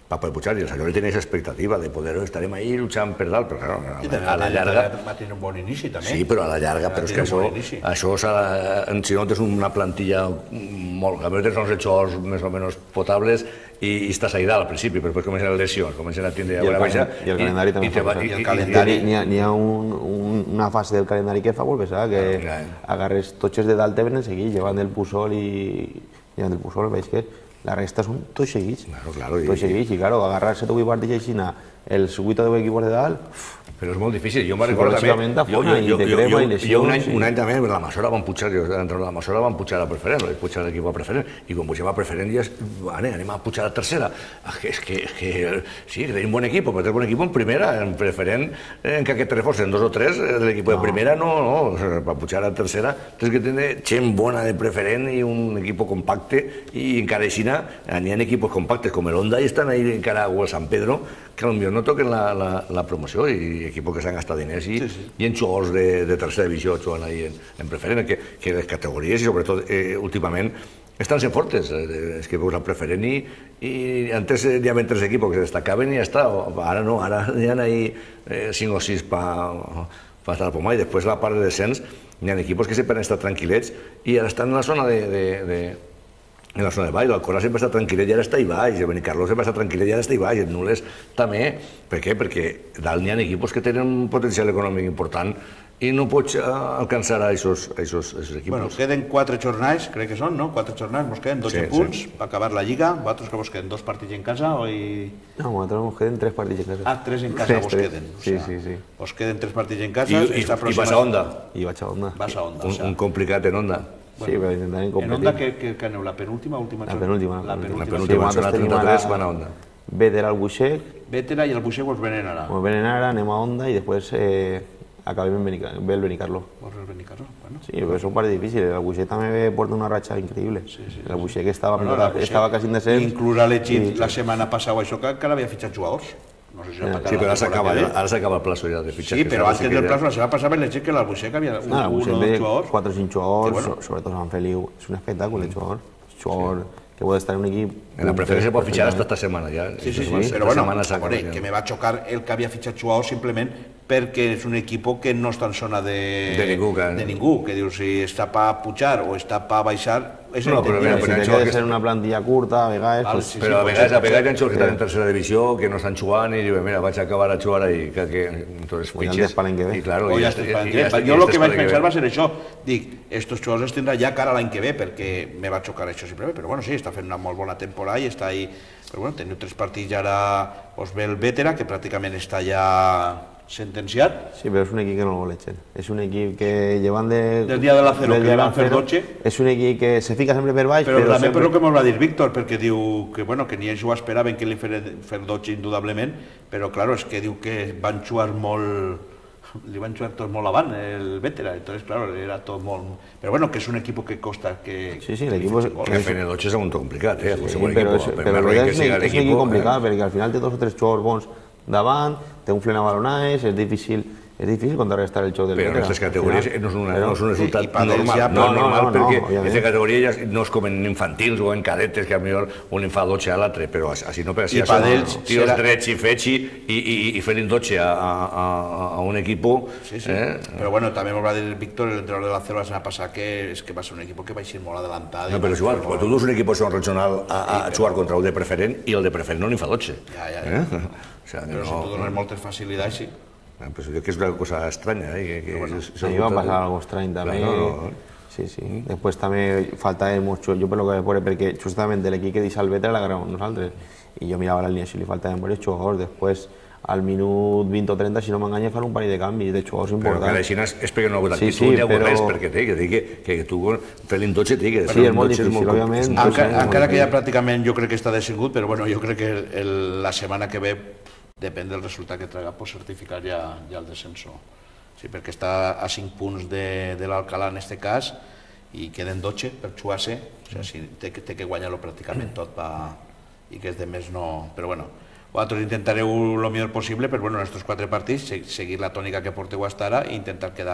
per poder pujar, i el Salló tenia aquesta expectativa de poder estarem ahí luchant per dalt, però clar, a la llarga... Va tenir un bon inici, també. Sí, però a la llarga, però és que això, això si no tens una plantilla molt... A més tens uns jugadors més o menys potables i estàs ahí dalt al principi, però després comencen les lesions, comencen a tindre... I el calendari també fa pesar. I el calendari, n'hi ha una fase del calendari que fa molt pesar, que agarres tots els de dalt te venen seguits, llevant el Pusol i... llevant el Pusol, veig que la resta són tots seguits. Tots seguits, i claro, agarrar set o vuit partits així, els vuit o deu equipos de dalt... Però és molt difícil, jo me'n recordo també... Jo un any també, la Masora van pujar, la Masora van pujar a preferent, van pujar l'equip a preferent, i quan pugem a preferent ja anem a pujar a tercera. És que sí, que tenim un bon equip, però tenim un equip en primera, en preferent, encara que te reforcen dos o tres, l'equip de primera no, no, per pujar a tercera tens que tenir gent bona de preferent i un equip compacte, i encara així n'hi ha equipos compactes com el Honda i estan ahí encara a San Pedro, que potser no toquen la promoció, i equipos que s'han gastat diners, i en jugadors de tercera divisió juguen ahí en preferent, que les categories, i sobretot últimament, estan sent fortes. És que veus la preferent i antes hi havia tres equipos que destacaven i ja està. Ara no, ara hi ha cinc o sis per estar al pomar, i després la part de descens hi ha equipos que sempre han estat tranquil·lets i ara estan en la zona de en la zona de baix. L'Alcora sempre està tranquil·let i ara està ahí baix, el Benicarló sempre està tranquil·let i ara està ahí baix, el Nules també. Per què? Perquè dalt n'hi ha equipos que tenen un potencial econòmic important i no pots alcançar a aquests equipos. Bueno, queden quatre jornades, crec que són, no? Quatre jornades, ens queden dotze punts per acabar la Lliga. Vosaltres que vos queden dos partits en casa o... No, vosaltres ens queden tres partits en casa. Ah, tres en casa vos queden. Sí, sí, sí. Vos queden tres partits en casa. I vas a Onda. I vaig a Onda. Vas a Onda. Un complicat en Onda. Sí, però intentarem competir. En Onda, què aneu? La penúltima o última? La penúltima. La penúltima, la trenta-tres van a Onda. Vétera, el Buixec. Vétera i el Buixec vos venen ara. Vos venen ara, anem a Onda i després acabem en el Benicarló. Vos el Benicarló, bueno. Sí, però és un part difícil. El Buixec també porta una ratxa increïble. El Buixec estava quasi en descens. Inclús ha elegit la setmana passada això que encara havia fitxat jugadors. Sí, però ara s'acaba el plazo ja de fitxatge. Sí, però antes del plazo la setmana passada vaig llegir que l'Albuixec havia un o dos jugadors. quatre o cinc jugadors, sobretot Sant Feliu. És un espectacle, el jugador. Jugador que pot estar en un equip... En la preferència pot fitxar hasta esta setmana ja. Sí, sí, sí, però bueno, que me va xocar el que havia fitxat jugadors simplement perquè és un equip que no està en zona de ningú, que dius, si està per pujar o està per baixar, és entendible. Si té que ser una plantilla curta, a vegades... Però a vegades hi ha jugadors que estan en tercera divisió, que no estan jugant i diuen, mira, vaig acabar a jugar i que entonces fitxes. Jo el que vaig pensar va ser això, dic, estos jugadors es tindran ja cara l'any que ve perquè me va xocar això simplement, però bueno, sí, està fent una molt bona temporada i està ahí, però bueno, teniu tres partits i ara us ve el Vétera, que pràcticament està ja sentenciat. Sí, però és un equip que no lo lechen. És un equip que llevan de... Del dia de l'acero, que li van fer dotze. És un equip que se fica sempre per baix, però... Però també per el que ens va dir Víctor, perquè diu que, bueno, que ni ells ho esperaven que li fer dotze indudablement, però, claro, és que diu que van jugar molt... li van jugar tot molt avant, el Vétera, entonces, claro, era tot molt... Però, bueno, que és un equip que costa que... Sí, sí, l'equip... Que fer dotze és un complicat, eh? Sí, però és un equip complicat, perquè al final té dos o tres jugadors bons davant, té un flen a balonaes, és difícil, és difícil contrarrestar el xoc del Vétera. Però en aquestes categories no és un resultat normal, no normal, perquè en aquestes categories no és com en infantils o en cadetes, que potser un en fa dotze a l'altre, però així no, perquè així són tiros drets i fetxi i fer-li dotze a un equip... Però bueno, també m'ho va dir Víctor, l'entrenador de l'Acero la setmana passada, que va ser un equip que va ser molt adelantat. No, però és igual, quan tu dus un equip regional a jugar contra el de preferent i el de preferent no n'hi fa dotze. Ja, ja, ja. Però si tu dones moltes facilitats, sí. Pues yo creo que es una cosa extraña, ¿eh? Que, que bueno, a mí va a pasar algo extraño también. Claro, no, no. Sí, sí. Después también falta mucho, yo per lo que me pone, porque justamente el equipo que dice al Vétera l'agarramos nosaltres. Y yo miraba la línea, si le faltaven varios jugadors, después al minut vint o trenta, si no m'enganya, fan un parell de canvis de jugadors importants. Però cada així és perquè no ha hagut actitud, ni ha hagut res, perquè té que tu fent-li dotze té que... Sí, és molt difícil, òbviament. Encara que ja pràcticament jo crec que està desegut, però bueno, jo crec que la setmana que ve, depèn del resultat que traga, pot certificar ja el descenso. Sí, perquè està a cinc punts de l'Alcalá en aquest cas i queden dotze per jugar-se, o sigui, té que guanyar-lo pràcticament tot i que els de més no... Però bueno, vosaltres intentareu el millor possible, però bueno, en aquests quatre partits seguir la tònica que porteu hasta ara i intentar quedar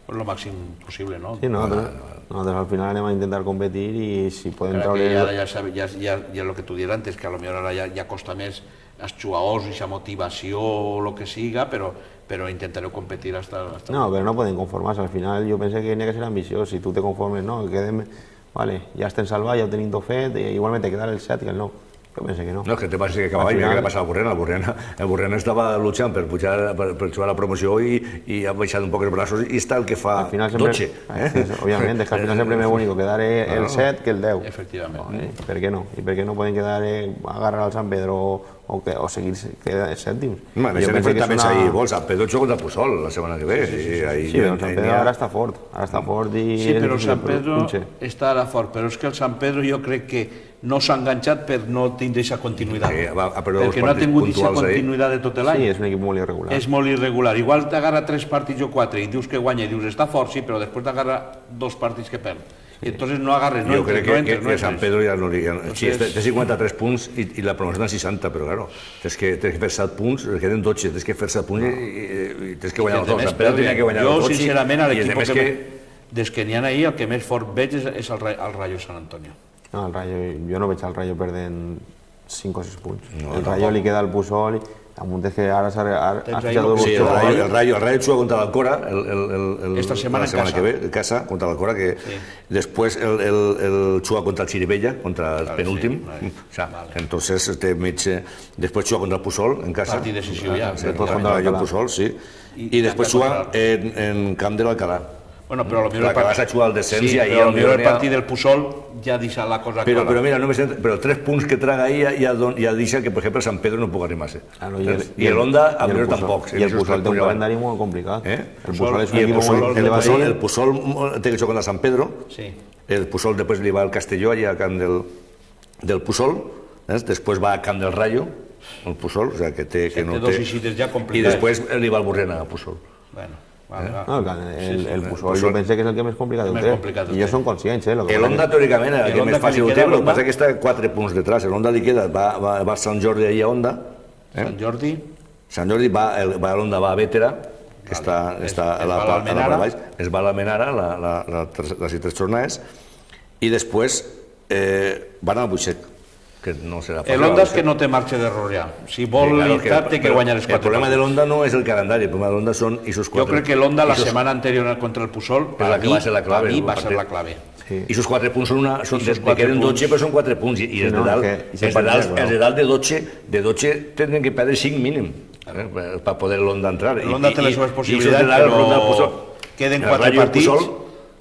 lo màxim possible, no? Sí, nosaltres, nosaltres al final anem a intentar competir i si podem Crec treure... que ja, ja, sabe, ja, ja, ja el que tu dius antes, que a lo millor ara ja, ja costa més els jugadors, aquesta motivació o el que siga, però, però intentareu competir hasta... hasta No, però no poden conformar-se. Al final jo penso que n'hi ha que ser ambiciós. Si tu te conformes, no, que quedem... Vale, ja estem salvats, ja ho tenim tot fet, i igualment te quedarà el set i el nou. Jo penso que no. No, és que te passa que acabava, mira què passa al Burriana. El Burriana, el Burriana estava luchant per pujar, per, per jugar la promoció i, i ha baixat un poc els braços i està el que fa dotze. Eh? Òbviament, és que al final sempre és més bonic quedar el set que el deu. Efectivament. Eh? Per què no? I per què no poden quedar eh, agarrar al Sant Pedro o, que, o seguir sèptims? Bueno, deixem enfrontaments una... ahí, vols, el Pedro juga contra el Pusol la setmana que ve. Sí, sí, sí, sí, sí, sí, però el Sant Pedro ara està fort, ara està fort i... Sí, però el Sant Pedro està ara fort, però és que el Sant Pedro jo crec que no s'ha enganxat per no tindre aquesta continuïtat. Sí, va, perquè no ha tingut aquesta continuïtat de tot l'any. Sí, és un equip molt irregular. És molt irregular. Igual t'agarra tres partits o quatre i dius que guanya i dius està fort, sí, però després t'agarra dos partits que perd. I entonces no agarres, no jo crec que, no entres, que, no que San Pedro ja no li... Sí, té cinquanta-tres punts i, i la promoció en seixanta, però claro, tens que, tens que fer set punts, queden dotze, tens que fer set punts i, i, i tens que guanyar els dos. San Pedro tenia que guanyar els dos. Jo, sincerament, a l'equip que... que... des que n'hi ha ahir, el que més fort veig és, és el, el Rayo Sant Antonio. No, el Rayo, jo no veig el Rayo perdent cinc o sis punts. No, el Rayo li queda el Pusol i damunt és que ara s'ha fixat el sí, el Rayo, el Rayo, el Rayo juga contra l'Alcora el, el, el, esta setmana, la setmana que ve, en casa, contra l'Alcora, que sí. Després el, el, el juga contra el Chirivella, contra el vale, penúltim, sí, vale. O sea, vale. Entonces té mig, després juga contra el Pusol, en casa. Partit decisiu ja. Sí, contra el Pusol, sí. I, I després juga en, en camp de l'Alcalà. Bueno, però a lo millor el partit... Vas a jugar al descens sí, i ahir... però a lo millor el partit del Pusol ja deixa la cosa però, clara. Però mira, no però tres punts que traga ahir ja, ja, ja deixa que, per exemple, San Pedro no puc arribar-se. Ah, no, i el, I l'Onda, a millor tampoc. I el Pusol té un calendari molt complicat. Eh? El Pusol és un equip molt... El Pusol, el Pusol té que jugar contra San Pedro. Sí. El Pusol després li va al Castelló, allà al camp del, del Pusol. Eh? Després va al camp del Rayo, el Pusol, o sigui que té... Que no té... Ja I després li va al Burriana, al Pusol. Bueno. Vale, eh? No, el, el Pusol jo penso que és el que més complicat ho té. I ells són conscients, eh? L'Onda, teòricament, el que més fàcil ho té, però el que passa que està quatre punts detrás. L'Onda li queda, va, va, va a Sant Jordi ahir a Onda. Eh? Sant Jordi? Sant Jordi va, va a l'Onda, va a Bétera, que vale. està, està es, a la part de baix. Es va a l'Almenara, la, la, la, les tres jornades, i després eh, van al Buixec. Que no serà fàcil. L'Onda és que no té marxa d'error ja. Si vol sí, claro, lluitar, té que guanyar les quatre. El problema de l'Onda no és el calendari, el problema de l'Onda són aquests quatre... Jo crec que l'Onda la setmana anterior contra el Pusol, per a mi va ser la clave. Va ser la clave. I aquests quatre punts són una... Te queden dotze, però són quatre punts. I els de dalt de dotze, de dotze tenen que perdre cinc mínim per poder l'Onda entrar. L'Onda té les seves possibilitats, però queden quatre partits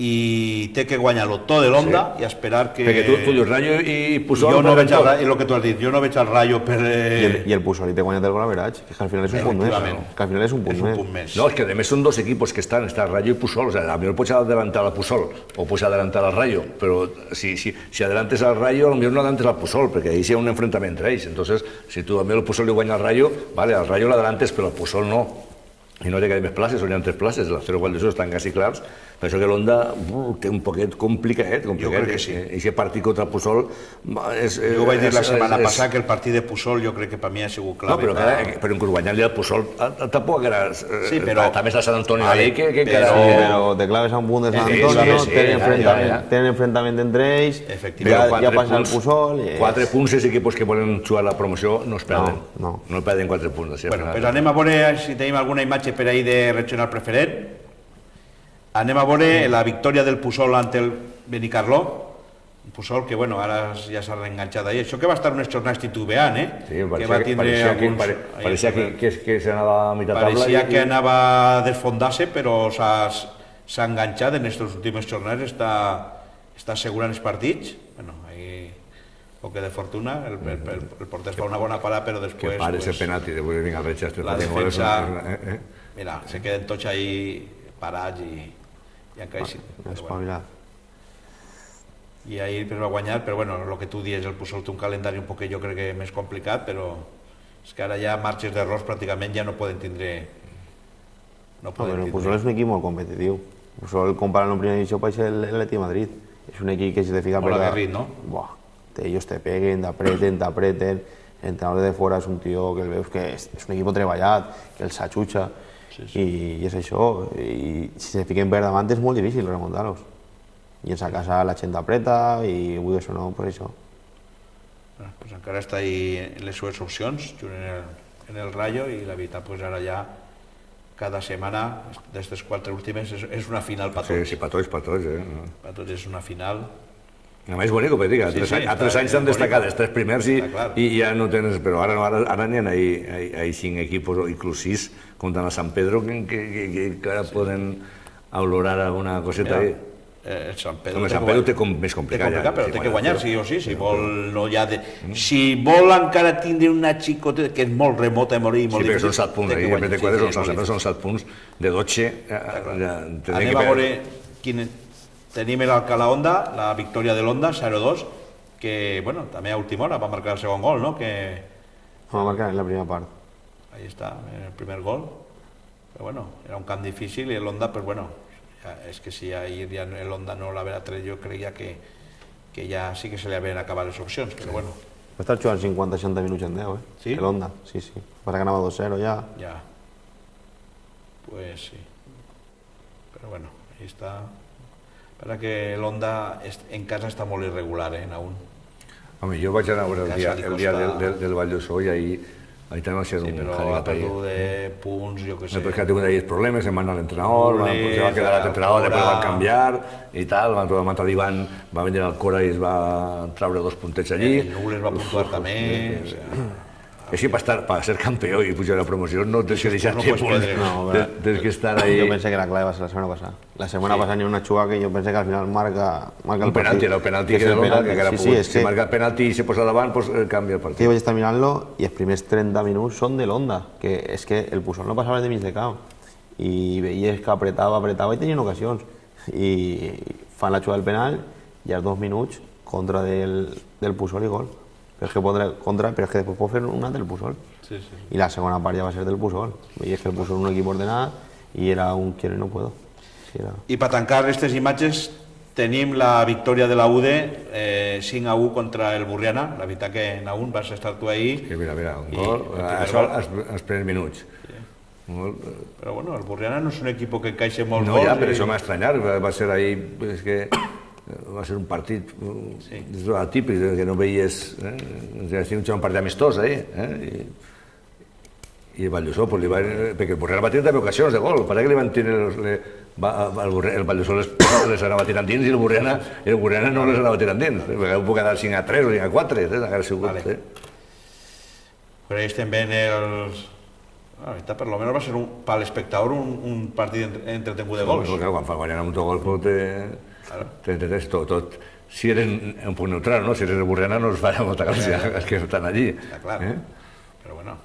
i té que guanyar-lo tot de l'Onda sí. I esperar que... Perquè tu, tu dius Rayo i Pusol... Jo no veig el, el que tu has dit, jo no veig el Rayo per... Eh... I, el, I el Pusol i té guanyat el gol average, que al final és un punt més. Que al final és un punt, és un punt més. No, és que a més són dos equipos que estan, està Rayo i Pusol, o sea, a millor pots adelantar al Pusol o pots adelantar al Rayo, però si, si, si adelantes al Rayo, a lo millor no adelantes al Pusol, perquè ahí hi ha un enfrontament entre ells. Entonces, si tu a millor el Pusol li guanya al Rayo, vale, al Rayo l'adelantes, però al Pusol no. I no té que haver més places, on hi ha tres places, les tres igual d'això estan quasi clars, per això que l'Onda uh, té un poquet complicat, complicat. Jo crec que sí. I aquest partit contra el Pusol... És, jo ho vaig dir la setmana és, passada que el partit de Pusol jo crec que per mi ha sigut clave. No, però, per... que, però guanyar-li al Pusol tampoc era... Sí, però... També és la Sant Antonio vale, ahí que... que però, sí, però te claves a un punt de Sant Antonio, sí, sí, tenen, enfrontament, ja, ja. tenen enfrontament entre ells, ja, ja passa el Pusol... I... Quatre punts, els equips que volen jugar la promoció no es perden. No, no. No perden quatre punts. Bueno, però anem a veure si tenim alguna imatge per ahí de regional preferent. Anem a veure la victòria del Pusol ante el Benicarló. Un Pusol que, bueno, ara ja s'ha reenganxat ahir. Això que va estar unes jornades titubeant, eh? Sí, pareixia que, pareixia alguns... que, pareixia que, que, que s'anava a mitja tabla. Pareixia i... que anava a desfondar-se, però s'ha enganxat en aquestes últimes jornades, està, està assegurant els partits. Bueno, ahí poc de fortuna, el, el, el, el porter fa una bona parada, però després... Que pare ese penalti de venir al rechazo. La defensa... Eh, eh? Mira, se queden tots ahí parats i... i encara així. Espavilat. I ahir va guanyar, però bueno, el que tu dius, el Pusol té un calendari un poc, jo crec que més complicat, però és que ara ja marxes d'errors pràcticament ja no poden tindre... No poden tindre. El Pusol és un equip molt competitiu. El Pusol, comparant en primera divisió, pot ser l'Atleti de Madrid. És un equip que si te fica... Molt aguerrit, no? Buah, ellos te peguen, t'apreten, t'apreten. El entrenador de fora és un tio que el veus que és un equip treballat, que el s'achucha. i és això, i si se fiquen per davant és molt difícil remuntar-los. I en sa casa la gent apreta i avui això no, per això. Pues encara està ahí en les seves opcions, junt en el, en el Rayo, i la veritat, pues ara ja cada setmana, d'aquestes quatre últimes, és, és una final per tots. Sí, sí, per tots, per tots, eh? Per tots és una final. A més, bonic, perquè dic, a Sí, tres, sí, a tres està anys s'han destacat bonic. els tres primers i, Està clar. i ja no tens... Però ara, no, ara, ara n'hi ha ahí, ahí, ahí cinc equipos, o inclús sis, comptant a San Pedro, que, que, que, que ara poden aulorar alguna coseta ahí. Eh, el Sant Pedro, Home, té Sant que Pedro guanyar. té com més complicat, Té complicat, ja, però sí, té que guanyar, guanyar, sí o sí, si sí, vol, no hi ha de... Si vol encara tindre una xicoteta, que és molt remota i molt, i Sí, molt perquè difícil, són set punts, té que ahí, guanyar, de sí, quatre sí, són, és molt sempre són set punts de dotze. Ja, ja, Anem a veure quin... Tenim l'Alcalá Onda, la victòria de l'Onda, zero dos, que, bueno, també a última hora va marcar el segon gol, no? Que... Va marcar en la primera part. Ahí està, el primer gol. Però bueno, era un camp difícil i l'Onda, pues bueno, ja, és que si ahir ja l'Onda no l'havia tret, jo creia que, que ja sí que se li havien acabat les opcions, però bueno. Va estar jugant cinquanta seixanta minuts en deu, eh? Sí? L'Onda, sí, sí. Para que anava dos zero ja. Ya, pues sí, pero bueno, ahí está. Para que l'Onda en casa està molt irregular, eh, Naún. Home, jo vaig anar a veure el dia, el dia del, del, del Valldosó i ahir, ahir també va ser Sí, un però ha handicap ahir. perdut de punts, jo què sé. Però és que ha tingut ahir problemes, se'n va anar l'entrenador, se va quedar l'entrenador, després van canviar i tal, van trobar Mata d'Ivan, va venir al Cora i es va treure dos puntets allí. El Nules va puntuar també. O sea, És que per, estar, per ser campió i pujar a la promoció no tens que deixar no de pots punts, perdre, no, Tens- tens que estar ahí. Jo pensé que la clave va ser la setmana passada. La setmana sí. passada n'hi ha una jugada que jo pensé que al final marca, marca el Un penalti, era el penalti que, és que, el penalti. que, que era sí, pogut. sí, és si que, marca el penalti i se posa davant, pues, eh, canvia el que partit. jo vaig estar mirant-lo i els primers trenta minuts són de l'Onda, que és que el Pusol no passava de mig de camp i veies que apretava, apretava i tenien ocasions i fan la jugada del penal i als dos minuts contra del, del Pusol i gol. Però és que podrà, contra, però és que després pot fer un altre del Pusol. sí, sí. I la segona part ja va ser del Pusol. Veies que el Pusol un equip ordenat i era un quiero y no puedo. Sí, era... I per tancar aquestes imatges tenim la victòria de la U D eh, cinc a u contra el Burriana. La veritat que Naún vas estar tu ahí. Que mira, mira, un I gol, el primer això gol. als, als primers minuts. Un gol, eh, Però bueno, el Burriana no és un equip que encaixa molts no, gols. ja, però i- això m'ha estranyat, va, va ser ahí, és que va ser un partit sí. atípic, que no veies, eh? Ja estic un partit amistós ahí, eh? I, i el Valldosó, pues, li va, perquè el Burriana va tenir també ocasions de gol, parece que li van tenir, le, va, el, Burriana, el Valldosó les, les anava tirant dins i el Burriana, el Burriana no les anava tirant dins, perquè ho puc quedar cinc a tres o cinc a quatre, eh? Hagués sigut, Vale. eh? Però ells també els... La veritat, per lo menos va ser un, per l'espectador un, un partit entre- entretengut de gols. Porque, claro, quan fa guanyar amb un gol, pues, te, Claro. te, te, te, tot, tot. Si eres un poc neutral, no? Si eres de Burriana no us farà molta gràcia, els que estan allí. Està clar. Eh? Però bueno.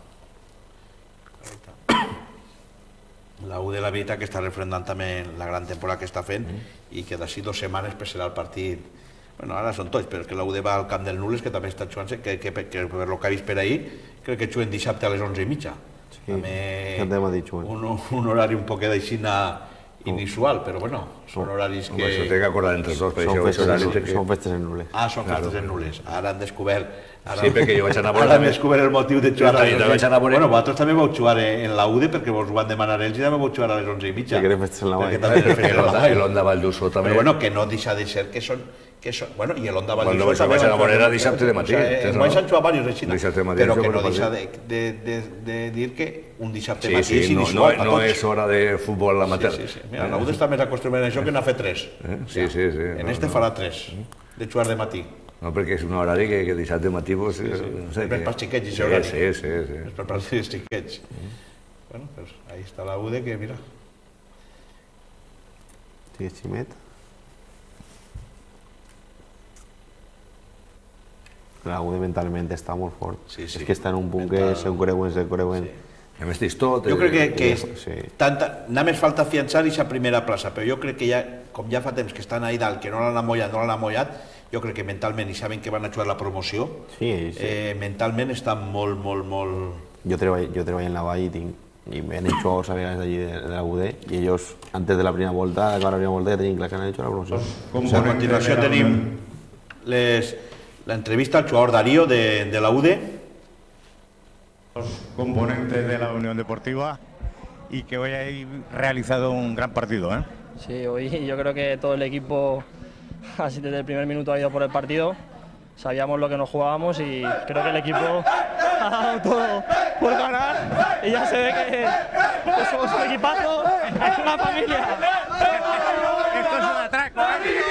La veritat. La U de la veritat que està refrendant també la gran temporada que està fent i que d'ací dues setmanes pues, serà el partit. Bueno, ara són tots, però és que la U D va al camp del Nules, que també està jugant, que, que, que, que per lo que ha vist per ahir, crec que juguen dissabte a les onze i mitja. Sí, també aquest tema dit juguen. un, un horari un poquet d'aixina inusual, però bueno, són horaris Home, això que... té que acordar entre els dos, per Són això festes, horari són, té que... són festes en nules. Ah, són festes en nules. Ara han descobert... Ara, Sí, perquè jo vaig anar a veure Ara han també- descobert el motiu de jugar Jo a les també vaig anar a veure- Bueno, vosaltres també vau jugar en la U D perquè vos ho van demanar ells i també vau jugar a les onze i mitja. Sí, que eren festes en la Perquè vall. també eren festes en la vall. I l'Onda Valldosó també. Però bueno, que no deixa de ser que són... Que són bueno, i l'Onda Quan Valldosó vaig també vaig anar a van veure jugar- era dissabte de matí, O sigui, tens en raó. Valls han jugat diversos així, Dissabte de matí, però això que per no deixa partit. de, de, de, de dir que un dissabte Sí, matí sí, és no, no, inusual per no tots. és hora de futbol amateur. Sí, sí, sí. Mira, la U D està més acostumada a això que n'ha fet tres. Eh? Sí, sí, sí. En no, este no. farà tres, de jugar de matí. No, perquè és un horari que, que dissabte de matí... Pues, sí, sí. No sé, És per que... als xiquets, sí, aquest horari. sí, sí, sí. És per part dels xiquets. Bueno, pues ahí està la U D que mira. Sí, Ximet. La U D mentalment està molt fort. Sí, sí. És que està en un punt Mental. que se ho creuen, se ho creuen. A més, tens tot... Jo crec que, eh, que sí. tanta, només falta afiançar aquesta primera plaça, però jo crec que ja, com ja fa temps que estan ahí dalt, que no l'han amollat, no l'han amollat, jo crec que mentalment, i saben que van a jugar la promoció, Sí, sí. eh, mentalment estan molt, molt, molt... Jo treballo, jo treballo en la vall i tinc i venen jugadors a vegades d'allí de, de la U D i ells, antes de la primera volta, de acabar la primera volta, ja tenien clar que han hecho la promoció. O sigui, a continuació tenim les, l'entrevista al jugador Darío de, de la U D. Los componentes de la Unión Deportiva y que hoy hay realizado un gran partido, ¿eh? Sí, hoy yo creo que todo el equipo, así desde el primer minuto ha ido por el partido, sabíamos lo que nos jugábamos y creo que el equipo ha dado todo por ganar y ya se ve que, que somos un equipazo, es una familia. Esto es un atraco, ¿eh?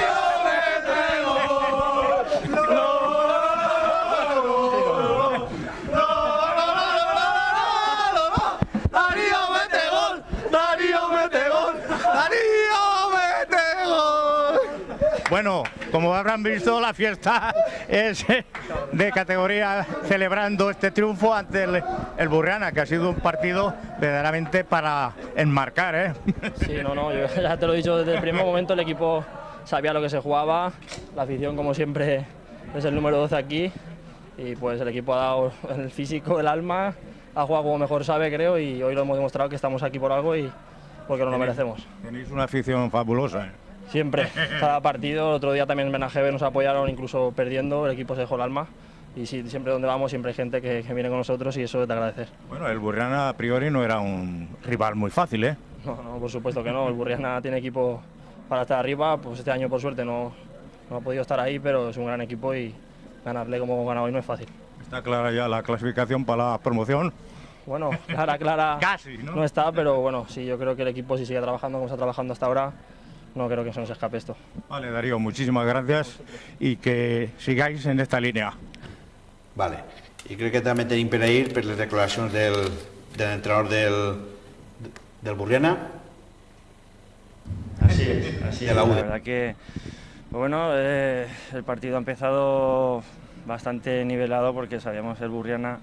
Bueno, como habrán visto, la fiesta es de categoría celebrando este triunfo ante el, el Burriana, que ha sido un partido verdaderamente para enmarcar, ¿eh? Sí, no, no, yo ya te lo he dicho desde el primer momento, el equipo sabía lo que se jugaba, la afición como siempre es el número doce aquí y pues el equipo ha dado el físico, el alma, ha jugado como mejor sabe creo y hoy lo hemos demostrado que estamos aquí por algo y porque nos lo merecemos. Tenéis una afición fabulosa, ¿eh? Siempre, cada partido, el otro día también en Benajeve nos apoyaron, incluso perdiendo, el equipo se dejó el alma y sí, siempre donde vamos siempre hay gente que, que viene con nosotros y eso es de agradecer. Bueno, el Burriana a priori no era un rival muy fácil, ¿eh? No, no, por supuesto que no, el Burriana tiene equipo para estar arriba, pues este año por suerte no, no ha podido estar ahí, pero es un gran equipo y ganarle como hemos ganado hoy no es fácil. ¿Está clara ya la clasificación para la promoción? Bueno, clara, clara Casi, ¿no? no está, pero bueno, sí, yo creo que el equipo si sigue trabajando como está trabajando hasta ahora, no creo que se nos escape esto. Vale, Darío, muchísimas gracias y que sigáis en esta línea. Vale, i crec que també tenim per ahir per les declaracions del, de l'entrenador del, del Burriana. Así es, así de es. la, La verdad que, bueno, eh, el partido ha empezado bastante nivelado porque sabíamos el Burriana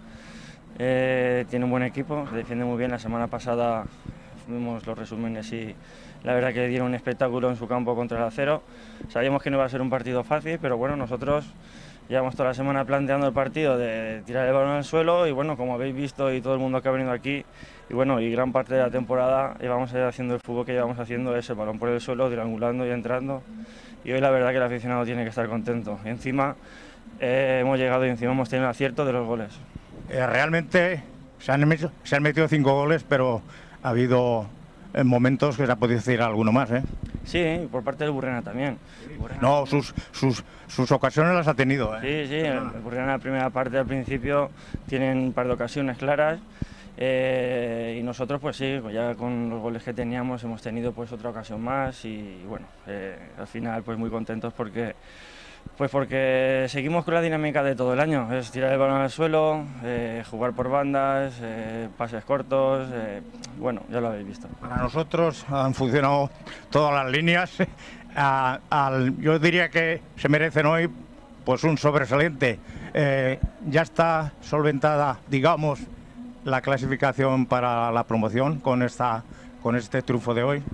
eh, tiene un buen equipo, defiende muy bien. La semana pasada vimos los resúmenes y la verdad que dieron un espectáculo en su campo contra el Acero. Sabíamos que no iba a ser un partido fácil, pero bueno, nosotros llevamos toda la semana planteando el partido de tirar el balón al suelo y bueno, como habéis visto y todo el mundo que ha venido aquí, y bueno, y gran parte de la temporada llevamos haciendo el fútbol que llevamos haciendo es el balón por el suelo, triangulando y entrando. Y hoy la verdad que el aficionado tiene que estar contento. Y encima eh, hemos llegado y encima hemos tenido el acierto de los goles. Eh, realmente se han, se han metido cinco goles, pero ha habido en momentos que se ha podido decir alguno más, ¿eh? Sí, por parte del Burriana también. Burriana... No, sus, sus, sus ocasiones las ha tenido, ¿eh? Sí, sí, el Burriana en la primera parte al principio tienen un par de ocasiones claras eh, y nosotros pues sí, pues ya con los goles que teníamos hemos tenido pues otra ocasión más y bueno, eh, al final pues muy contentos porque Pues porque seguimos con la dinámica de todo el año, es tirar el balón al suelo, eh, jugar por bandas, eh, pases cortos, eh, bueno, ya lo habéis visto. Para nosotros han funcionado todas las líneas, a, al, yo diría que se merecen hoy pues un sobresaliente. Eh, ya está solventada, digamos, la clasificación para la promoción con, esta, con este triunfo de hoy.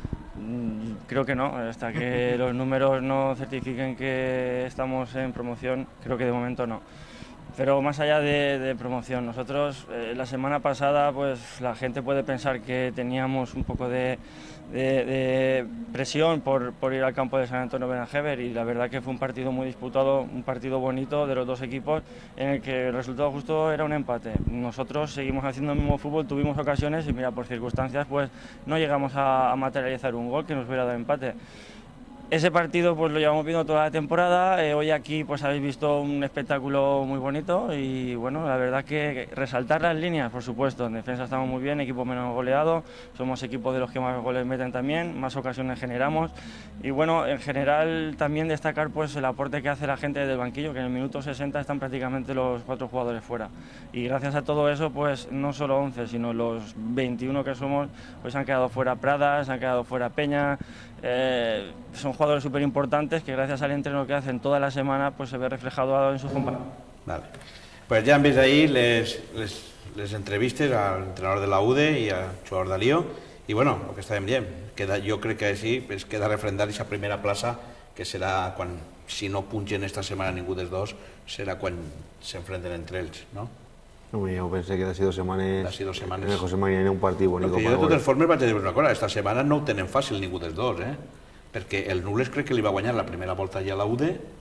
Creo que no, hasta que los números no certifiquen que estamos en promoción, creo que de momento no. Pero más allá de, de promoción, nosotros eh, la semana pasada pues la gente puede pensar que teníamos un poco de, de, de presión por, por ir al campo de San Antonio Benajever y la verdad que fue un partido muy disputado, un partido bonito de los dos equipos en el que el resultado justo era un empate. Nosotros seguimos haciendo el mismo fútbol, tuvimos ocasiones y mira, por circunstancias pues no llegamos a, a materializar un gol que nos hubiera dado empate. Ese partido pues lo llevamos viendo toda la temporada, eh, hoy aquí pues habéis visto un espectáculo muy bonito y bueno, la verdad que resaltar las líneas, por supuesto, en defensa estamos muy bien, equipo menos goleado, somos equipos de los que más goles meten también, más ocasiones generamos y bueno, en general también destacar pues el aporte que hace la gente del banquillo, que en el minuto sesenta están prácticamente los cuatro jugadores fuera y gracias a todo eso pues no solo once, sino los veintiuno que somos pues han quedado fuera Pradas, han quedado fuera Peña, eh, son jugadores súper importantes que gracias al entreno que hacen toda la semana pues se ve reflejado en sus compañeros. Vale. Pues ya han vist ahí les, les, les entrevistes al entrenador de la U D i al jugador Darío i bueno, el que estàvem dient, queda, jo crec que sí, es queda refrendar aquesta primera plaça que serà quan, si no punxen esta setmana ningú dels dos, serà quan s'enfrenten entre ells, no? Hombre, yo pensé que de dos semanas, de dos semanas. en José María era un partido bonito. Jo de totes formes vaig dir una cosa, esta setmana no ho tenen fàcil ningú dels dos, eh? Perquè el Nules crec que li va guanyar la primera volta ja a la U D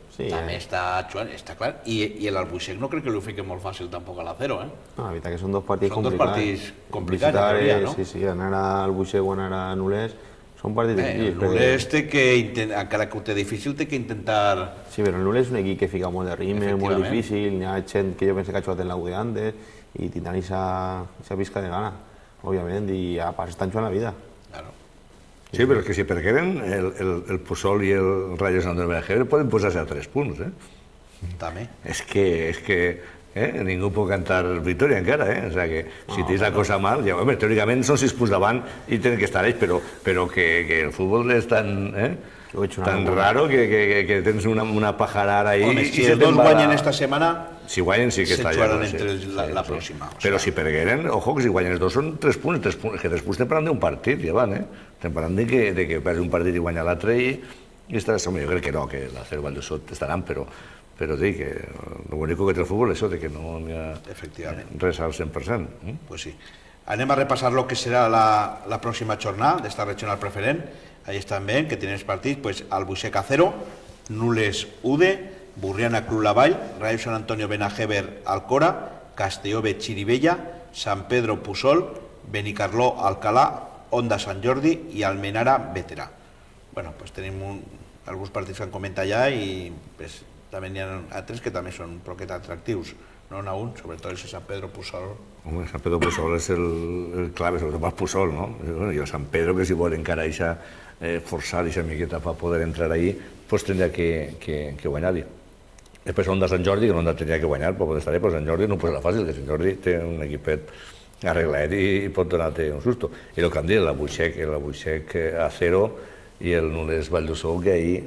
Sí, també eh. està, està clar. I, i l'Albuixec no crec que li ho fiqui molt fàcil tampoc a l'Acero, eh? No, la veritat que són dos partits Són dos complicats. partits complicats, en teoria, no? Sí, sí, anar al Buixec o anar a Nules són partits Eh, difícils. el Nules té que, encara que ho té difícil, té que intentar... Sí, però el Nules és un equip que fica molt de ritme, molt Efectivament. difícil, hi ha gent que jo penso que ha jugat en la U de antes i tindran aquesta pisca de gana, òbviament, i a part estan jugant la vida. Claro. Sí, però és que si perderen, el, el, el Puçol i el Rayo Sant Andreu Benajever poden posar-se a tres punts, eh? També. És que, és que eh, ningú pot cantar victòria encara, eh? O sea que si tens la cosa mal, ja, home, teòricament són sis punts davant i tenen que estar ells, però, però que, que el futbol és tan, eh, tan raro que, que, que tens una, una pajarara ahí... Home, si i els dos va guanyen la... esta setmana, si guanyen sí que se està jugaran ja. entre Sí, la, sí, la sí. pròxima. O Però sea, si pergueren, ojo, que si guanyen els dos són tres punts, tres punts, que tres punts estem parlant d'un partit, ja van, eh? Estem parlant de que, de que perds un partit i guanyar l'altre i, i estaràs, home, jo crec que no, que l'Acero Valdosot estaran, però, però dic que el bonic que té el futbol és això, de que no hi ha res al cent per cent. Eh? Pues sí. Anem a repassar lo que serà la, la pròxima jornada d'esta regional preferent. Ahí estan bé, que tenen els partits, pues, Albuixec Acero, Nules Ude, Burriana Club Lavall, Rayo San Antonio Benajever Alcora, Castelló B Chirivella, San Pedro Puçol, Benicarló Alcalá, Onda Sant Jordi i Almenara Veterà. Bueno, pues tenim un, alguns partits que han comentat ja i pues, també n'hi ha altres que també són prou atractius. No n'hi ha un, sobretot el San Pedro Puçol. Home, San Pedro Puçol és el, el clave, sobretot pel Puçol, no? I el Sant Pedro, que si vol encara eixa, eh, forçar eixa miqueta per poder entrar ahí, pues tindrà que, que, que guanyar-hi. Després Onda Sant Jordi, que no Onda tenia que guanyar per poder estar ahí, però Sant Jordi no posa fàcil, que Sant Jordi té un equipet arreglat i, i pot donar-te un susto. I el que han dit, l'Albuixec, l'Albuixec Acero i el Nules Valdosó, que ahí...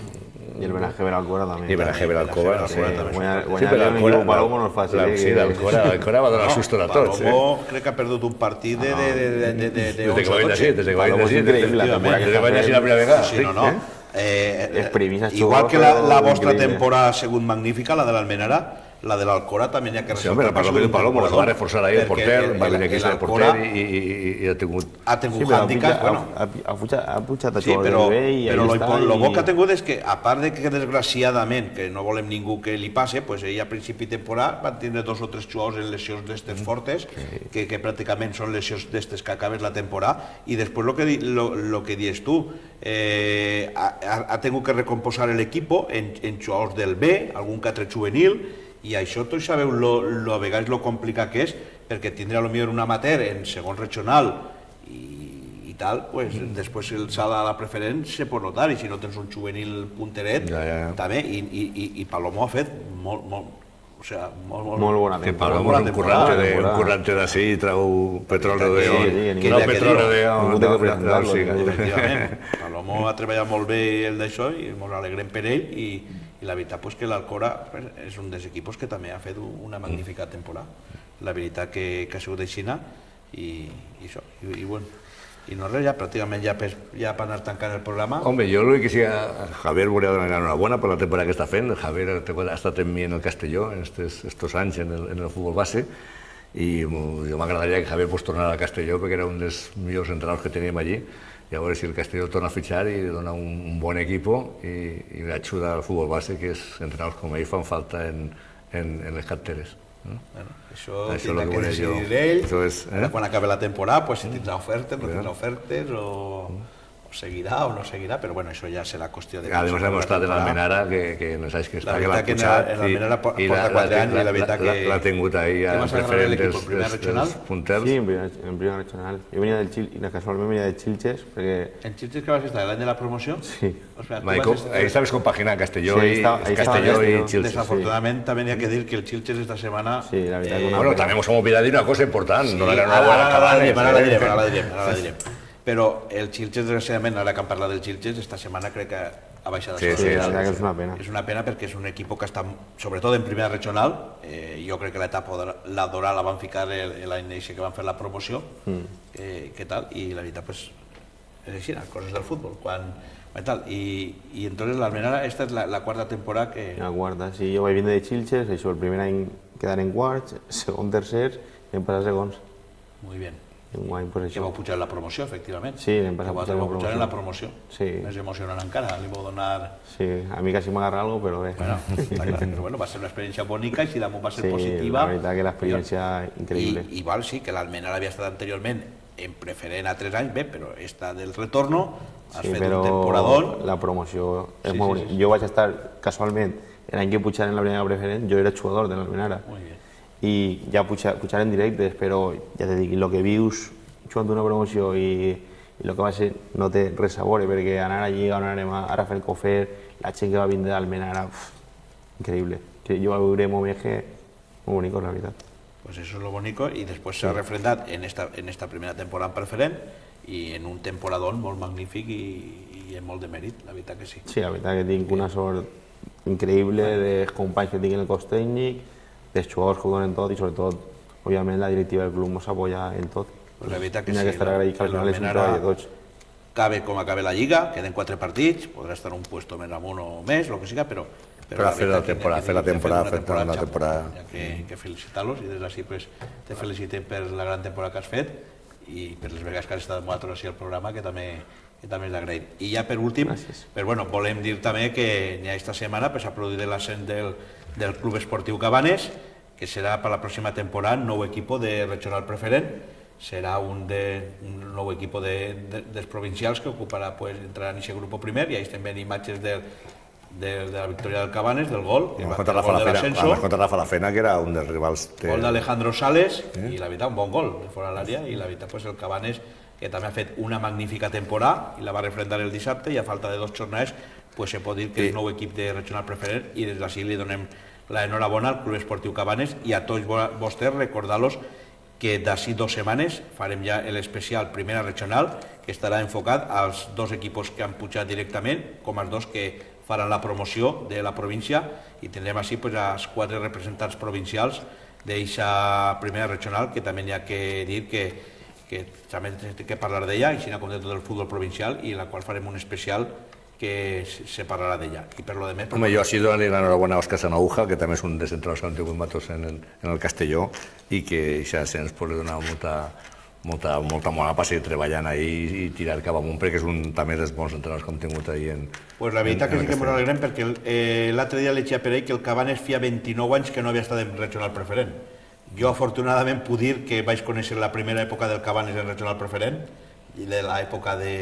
I el Benajever Alcora també. I el Benajever Alcora, sí. Guanyar-li un equip Palomo no és fàcil. Sí, l'Alcora va donar susto a tots. Palomo crec que ha perdut un partit de Des que va venir així, des que va venir així. Des que va venir així la primera vegada. Sí, no, no. Eh, igual que la, la vostra temporada ha sigut magnífica, la de l'Almenara, la de l'Alcora també n'hi ha que resaltar. Sí, home, el Palomo, el Palomo va reforçar ahí el porter, va venir aquí el porter i ha tingut... Ha tingut hàndicap, bueno... Ha pujat a sí, però però el bo que ha tingut és que, a part de que desgraciadament, que no volem ningú que li passe, pues ell a principi de temporada va tindre dos o tres jugadors en lesions d'estes fortes, que, que pràcticament són lesions d'estes que acabes la temporada, i després lo que, lo, lo que dius tu, eh, ha, ha tingut que recomposar l'equip en, en jugadors del B, algun que altre juvenil, i això tots sabeu lo, lo, a vegades lo complicat que és, perquè tindrà potser un amateur en segon regional i, i tal, pues, mm. després el salt a la preferent se pot notar, i si no tens un juvenil punteret, ja, ja. també, i, i, i Palomo ha fet molt, molt, o sea, molt, molt, molt bona temporada. Que Palomo és un currante, de, un currante d'ací, trau petroli de... Sí, no, petroli de... Efectivament, Palomo ha treballat molt bé el d'això i ens alegrem per ell, i i la veritat és que l'Alcora és un dels equips que també ha fet una magnífica temporada. La veritat que, que ha sigut aixina i, i això. I, i, bueno, i no res, ja pràcticament ja per, ja per anar tancant el programa. Home, jo crec que sí, a Javier volia donar enhorabona per la temporada que està fent. Javier ha estat en mi en el Castelló en estos anys en el, en el futbol base i jo m'agradaria que Javier pues, tornara al Castelló perquè era un dels millors entrenadors que teníem allí. I a veure si el Castelló torna a fitxar i dona un, un bon equip i, i ajuda al futbol base, que és entrenadors com ell fan falta en, en, en les canteres. No? Bueno, això, això tindrà que decidir ell, eh? Quan acabi la temporada, pues, si tindrà ofertes, no tindrà ofertes, o, o seguirà o no seguirà, però bueno, això ja serà qüestió de... Además hemos estado en l'Almenara, que, que no sabes que està, que l'ha pujat, en l'Almenara porta quatre anys, i la veritat que... L'ha tingut ahí a preferent dels punters. Sí, en primera regional. Jo venia del Xilxes, casualment venia del Xilxes, perquè... En Xilxes que vas estar, l'any de la promoció? Sí. Ahí sabes compaginar Castelló i Xilxes. Desafortunadament també n'hi ha que dir que el Xilxes esta setmana... Sí, la veritat que una... Bueno, també ens hem oblidat una cosa important, no era una bona acabada. Ara la direm, ara la direm, ara la direm. Però el Xilxes, desgraciadament, ara que hem parlat del Xilxes, esta setmana crec que ha baixat de sí, sí, la veritat que és una pena. És una pena perquè és un equip que està, sobretot en primera regional, eh, jo crec que l'etapa la Doral la van ficar l'any que van fer la promoció, mm. eh, què tal, i la veritat, pues, és així, les coses del futbol, quan... Tal, i, i entonces l'Almenara, esta és la, la quarta temporada que... La quarta, sí, jo vaig vindre de Xilxes, això, el primer any quedar en quarts, segon, tercer, i hem passat segons. Muy bien. enguany, pues Que això. vau pujar en la promoció, efectivament. Sí, l'hem passat que pujar en la vau pujar en la promoció. promoció. Sí. Més emocionant encara, li vau donar... Sí, a mi quasi m'agarra algo, però bé. Bueno, està clar, però bueno, va ser una experiència bonica i si damunt va ser Sí, positiva... la veritat que l'experiència increïble. I, igual sí, que l'Almenara havia estat anteriorment en preferent a tres anys, bé, però esta del retorno, has Sí, fet però un temporadón... la promoció és Sí, molt sí, bonica. sí. Jo vaig estar, casualment, l'any que pujar en la primera preferent, jo era jugador de l'Almenara. Muy bien. I ja pujar, pujar en directes, però ja te dic, el que vius jugant una promoció i, i el que va ser no té res a veure, perquè anar a Lliga, on anem a Rafelcofer, la gent que va vindre d'Almenara, increïble. Que jo vaig veure Momeje, molt bonic, la veritat. Pues eso es lo bonito y después se ha refrendado en esta, en esta primera temporada en preferent y en un temporadón molt magnífic i, i amb molt de mèrit, la veritat que sí. Sí, la veritat que tinc una sort increïble dels companys que tinc en el cos tècnic, dels jugadors que ho donen tot i sobretot, òbviament, la directiva del club ens apoya en tot. Pues la veritat que N'hi ha sí, que estar la- agraït que al final és un l'Almenara- treball de tots. Cabe com acabe la Lliga, queden quatre partits, podrà estar un puesto més amunt o més, lo que siga, però... Però fer la veritat que temporada, n'hi ha fer la que dir que temporada, han fer fet una una xapo. temporada. Hi ha que, que felicitar-los i des d'ací pues, te felicitem per la gran temporada que has fet i per les vegades que has estat amb nosaltres així al programa, que també, que també és d'agrair. I ja per últim, Gràcies. però bueno, volem dir també que n'hi ha esta setmana pues, s'ha produït l'ascens del, del Club Esportiu Cabanes, que serà per la pròxima temporada un nou equip de regional preferent, serà un, de, un nou equip de, de, dels provincials que ocuparà, pues, entrarà en aquest grup primer, i ahí estem veient imatges del, de, de la victòria del Cabanes, del gol, I el més contra gol Rafa de La Fena, l'ascenso, més contra Rafa La Fena, que era un dels rivals... De... gol d'Alejandro Sales, i la veritat, un bon gol de fora de l'àrea, i la veritat, pues, el Cabanes, que també ha fet una magnífica temporada, i la va refrendar el dissabte, i a falta de dos jornades, pues, se pot dir que és nou equip de regional preferent, i des d'ací li donem l'enhorabona al Club Esportiu Cabanes, i a tots vo- vostès recordar-los que d'ací dues setmanes farem ja l'especial primera regional, que estarà enfocat als dos equips que han pujat directament, com els dos que faran la promoció de la província, i tindrem així pues, els quatre representants provincials d'aquesta primera regional, que també hi ha que dir que, que també té que parlar d'ella, i si no com de tot el futbol provincial, i en la qual farem un especial que se parlarà d'ella. I per lo demés... Home, jo així donaria l'enhorabona a Òscar Sanauja, que també és un dels entrenadors que han tingut matos en el, en el Castelló, i que això se'ns pot donar molta, molta, molta mona per seguir treballant ahí i tirar cap amunt, perquè és un també dels bons entrenadors que hem tingut ahí en... Pues la veritat en- que en sí que el ens Castelló. alegrem, perquè eh, l'altre dia llegia per ell que el Cabanes feia vint-i-nou anys que no havia estat en regional preferent. Jo afortunadament puc dir que vaig conèixer la primera època del Cabanes en regional preferent, i de l'època de...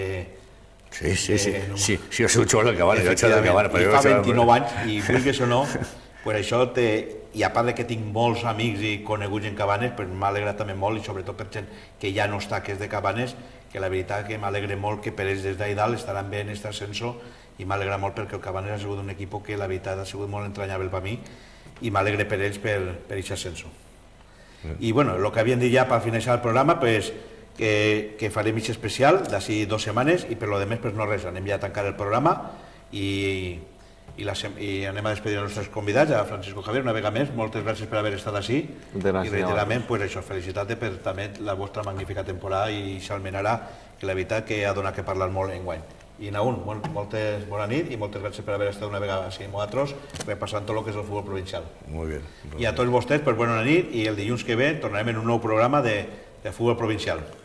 Sí, sí, sí, Eh, no. sí, sí, jo soc jugador del Cabanes, jo del Cabanes, I jo fa vaig ser- vint-i-nou anys, i vulguis o no, pues això té... I a part de que tinc molts amics i coneguts en Cabanes, pues m'ha alegrat també molt, i sobretot per gent que ja no està, que és de Cabanes, que la veritat que m'alegra molt que per ells des d'ahí dalt estaran bé en aquest ascenso, i m'alegra molt perquè el Cabanes ha sigut un equip que la veritat ha sigut molt entranyable per mi, i m'alegre per ells per aquest ascenso. I bueno, el que havíem dit ja per finalitzar el programa, pues, que, que farem aquest especial d'ací dues setmanes, i per lo demés pues no res, anem ja a tancar el programa i, i, la, sem- i anem a despedir els nostres convidats, a Francisco Javier, una vegada més, moltes gràcies per haver estat així, Moltes gràcies i reiteradament pues, això, felicitats per també la vostra magnífica temporada i Xalmenara, que la veritat que ha donat que parlar molt enguany. I Naún, molt, moltes, bona nit i moltes gràcies per haver estat una vegada així amb nosaltres, repassant tot el que és el futbol provincial. Molt bé. I a tots vostès, pues, bona nit, i el dilluns que ve tornarem en un nou programa de, de futbol provincial.